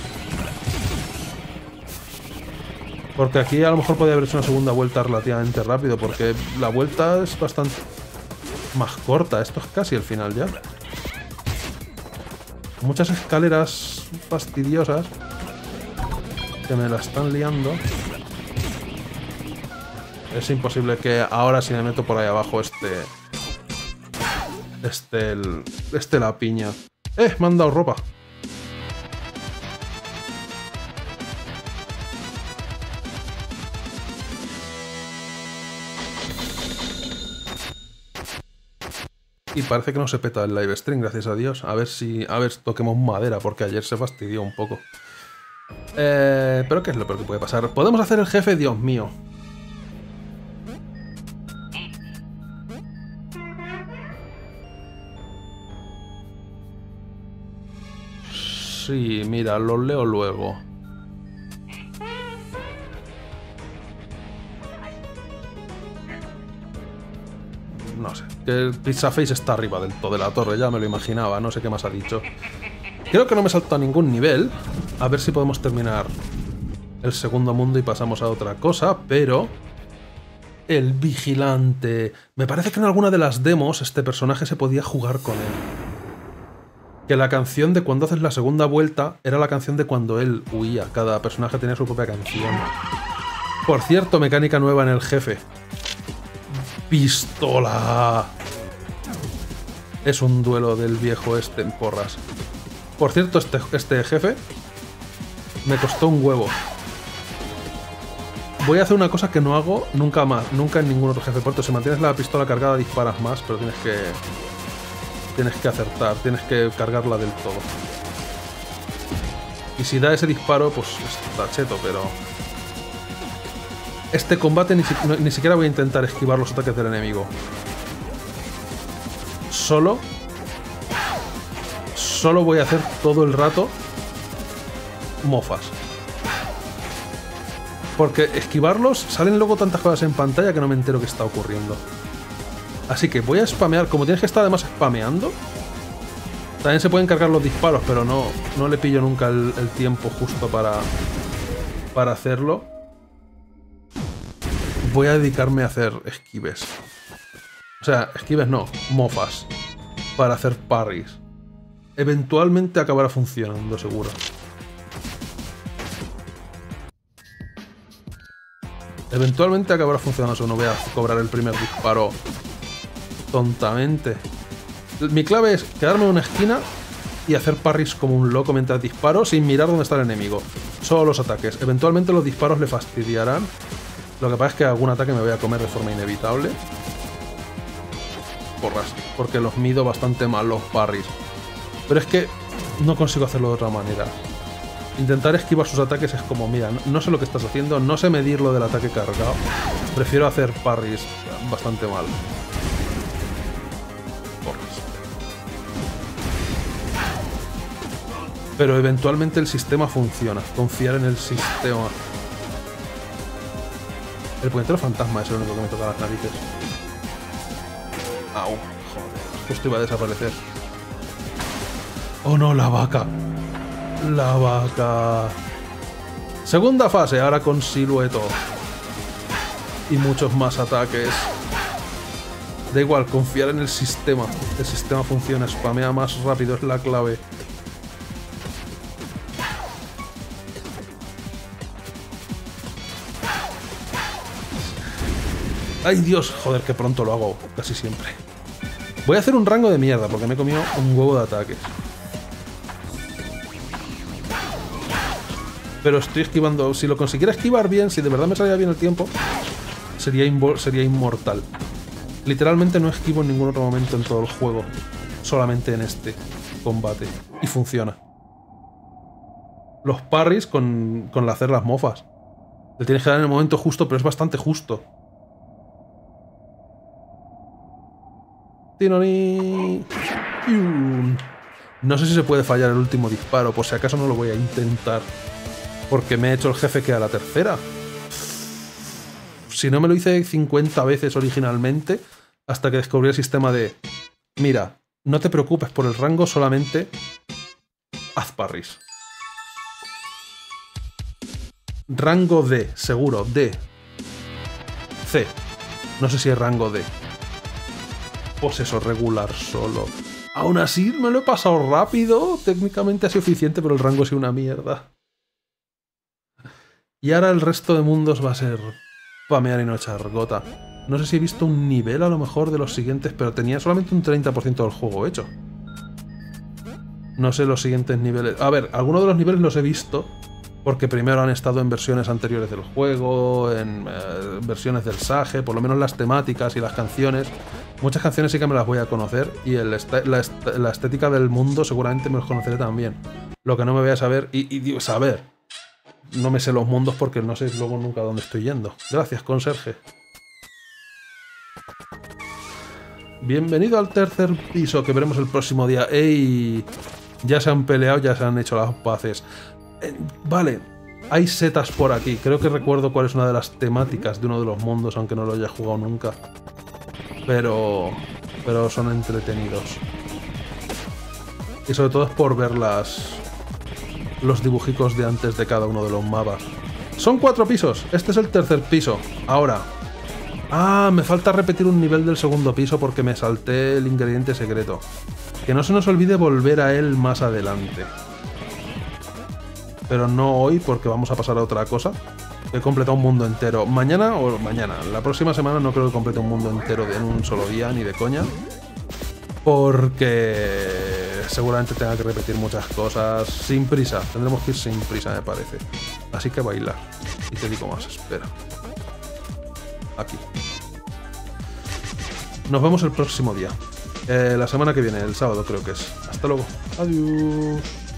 Porque aquí a lo mejor podría haber hecho una segunda vuelta relativamente rápido. Porque la vuelta es bastante más corta. Esto es casi el final ya. Muchas escaleras fastidiosas que me la están liando. Es imposible que ahora si me meto por ahí abajo este... Este... El, este la piña. ¡Eh! Me han dado ropa. Y parece que no se peta el live stream, gracias a Dios. A ver si... A ver, toquemos madera, porque ayer se fastidió un poco. Eh, pero ¿qué es lo peor que puede pasar? Podemos hacer el jefe, Dios mío. Sí, mira, los leo luego. No sé, que el Pizza Face está arriba del todo de la torre, ya me lo imaginaba, no sé qué más ha dicho. Creo que no me he saltado ningún nivel. A ver si podemos terminar el segundo mundo y pasamos a otra cosa, pero... El vigilante... Me parece que en alguna de las demos este personaje se podía jugar con él. Que la canción de cuando haces la segunda vuelta era la canción de cuando él huía. Cada personaje tenía su propia canción. Por cierto, mecánica nueva en el jefe. ¡Pistola! Es un duelo del viejo este en porras. Por cierto, este, este jefe me costó un huevo. Voy a hacer una cosa que no hago nunca más, nunca en ningún otro jefe. Puerto, si mantienes la pistola cargada disparas más, pero tienes que... Tienes que acertar, tienes que cargarla del todo. Y si da ese disparo, pues está cheto, pero... Este combate ni, si... ni siquiera voy a intentar esquivar los ataques del enemigo. Solo... Solo voy a hacer todo el rato... mofas. Porque esquivarlos, salen luego tantas cosas en pantalla que no me entero qué está ocurriendo. Así que voy a spamear, como tienes que estar además spameando. También se pueden cargar los disparos, pero no, no le pillo nunca el, el tiempo justo para, para hacerlo. Voy a dedicarme a hacer esquives. O sea, esquives no, mofas. Para hacer parries. Eventualmente acabará funcionando, seguro. Eventualmente acabará funcionando, si no voy a cobrar el primer disparo tontamente. Mi clave es quedarme en una esquina y hacer parries como un loco mientras disparo sin mirar dónde está el enemigo. Solo los ataques. Eventualmente los disparos le fastidiarán. Lo que pasa es que algún ataque me voy a comer de forma inevitable. Porras, porque los mido bastante mal los parries. Pero es que no consigo hacerlo de otra manera. Intentar esquivar sus ataques es como, mira, no sé lo que estás haciendo, no sé medir lo del ataque cargado. Prefiero hacer parries bastante mal. Porras. Pero eventualmente el sistema funciona. Confiar en el sistema. El puñetero fantasma es el único que me toca las narices. Au, joder, justo iba a desaparecer. Oh no, la vaca. La vaca. Segunda fase, ahora con Silueto. Y muchos más ataques. Da igual, confiar en el sistema. El sistema funciona, spamea más rápido, es la clave. ¡Ay, Dios! Joder, que pronto lo hago, casi siempre. Voy a hacer un rango de mierda, porque me he comido un huevo de ataques. Pero estoy esquivando. Si lo consiguiera esquivar bien, si de verdad me salía bien el tiempo, sería, sería inmortal. Literalmente no esquivo en ningún otro momento en todo el juego. Solamente en este combate. Y funciona. Los parries con, con hacer las mofas. Le tienes que dar en el momento justo, pero es bastante justo. ¡Tinoni! No sé si se puede fallar el último disparo, por si acaso no lo voy a intentar. Porque me he hecho el jefe que a la tercera. Si no me lo hice cincuenta veces originalmente, hasta que descubrí el sistema de... Mira, no te preocupes por el rango, solamente haz parries. Rango D, seguro, D. C. No sé si es rango D. Pues eso, regular solo. Aún así, me lo he pasado rápido. Técnicamente ha sido eficiente, pero el rango ha sido una mierda. Y ahora el resto de mundos va a ser spamear y no echar gota. No sé si he visto un nivel a lo mejor de los siguientes, pero tenía solamente un treinta por ciento del juego hecho. No sé los siguientes niveles. A ver, algunos de los niveles los he visto porque primero han estado en versiones anteriores del juego, en eh, versiones del Sage, por lo menos las temáticas y las canciones. Muchas canciones sí que me las voy a conocer y el est la, est la estética del mundo seguramente me los conoceré también. Lo que no me voy a saber, y, y digo, saber... No me sé los mundos porque no sé luego nunca dónde estoy yendo. Gracias, conserje. Bienvenido al tercer piso que veremos el próximo día. ¡Ey! Ya se han peleado, ya se han hecho las paces. Eh, vale, hay setas por aquí. Creo que recuerdo cuál es una de las temáticas de uno de los mundos, aunque no lo haya jugado nunca. Pero... pero son entretenidos. Y sobre todo es por ver las... los dibujicos de antes de cada uno de los mapas. Son cuatro pisos. Este es el tercer piso. Ahora... Ah, me falta repetir un nivel del segundo piso porque me salté el ingrediente secreto. Que no se nos olvide volver a él más adelante. Pero no hoy porque vamos a pasar a otra cosa. He completado un mundo entero. Mañana o mañana. La próxima semana no creo que complete un mundo entero en un solo día, ni de coña. Porque seguramente tenga que repetir muchas cosas sin prisa. Tendremos que ir sin prisa, me parece. Así que bailar. Y te digo más, espera. Aquí. Nos vemos el próximo día. Eh, la semana que viene, el sábado creo que es. Hasta luego. Adiós.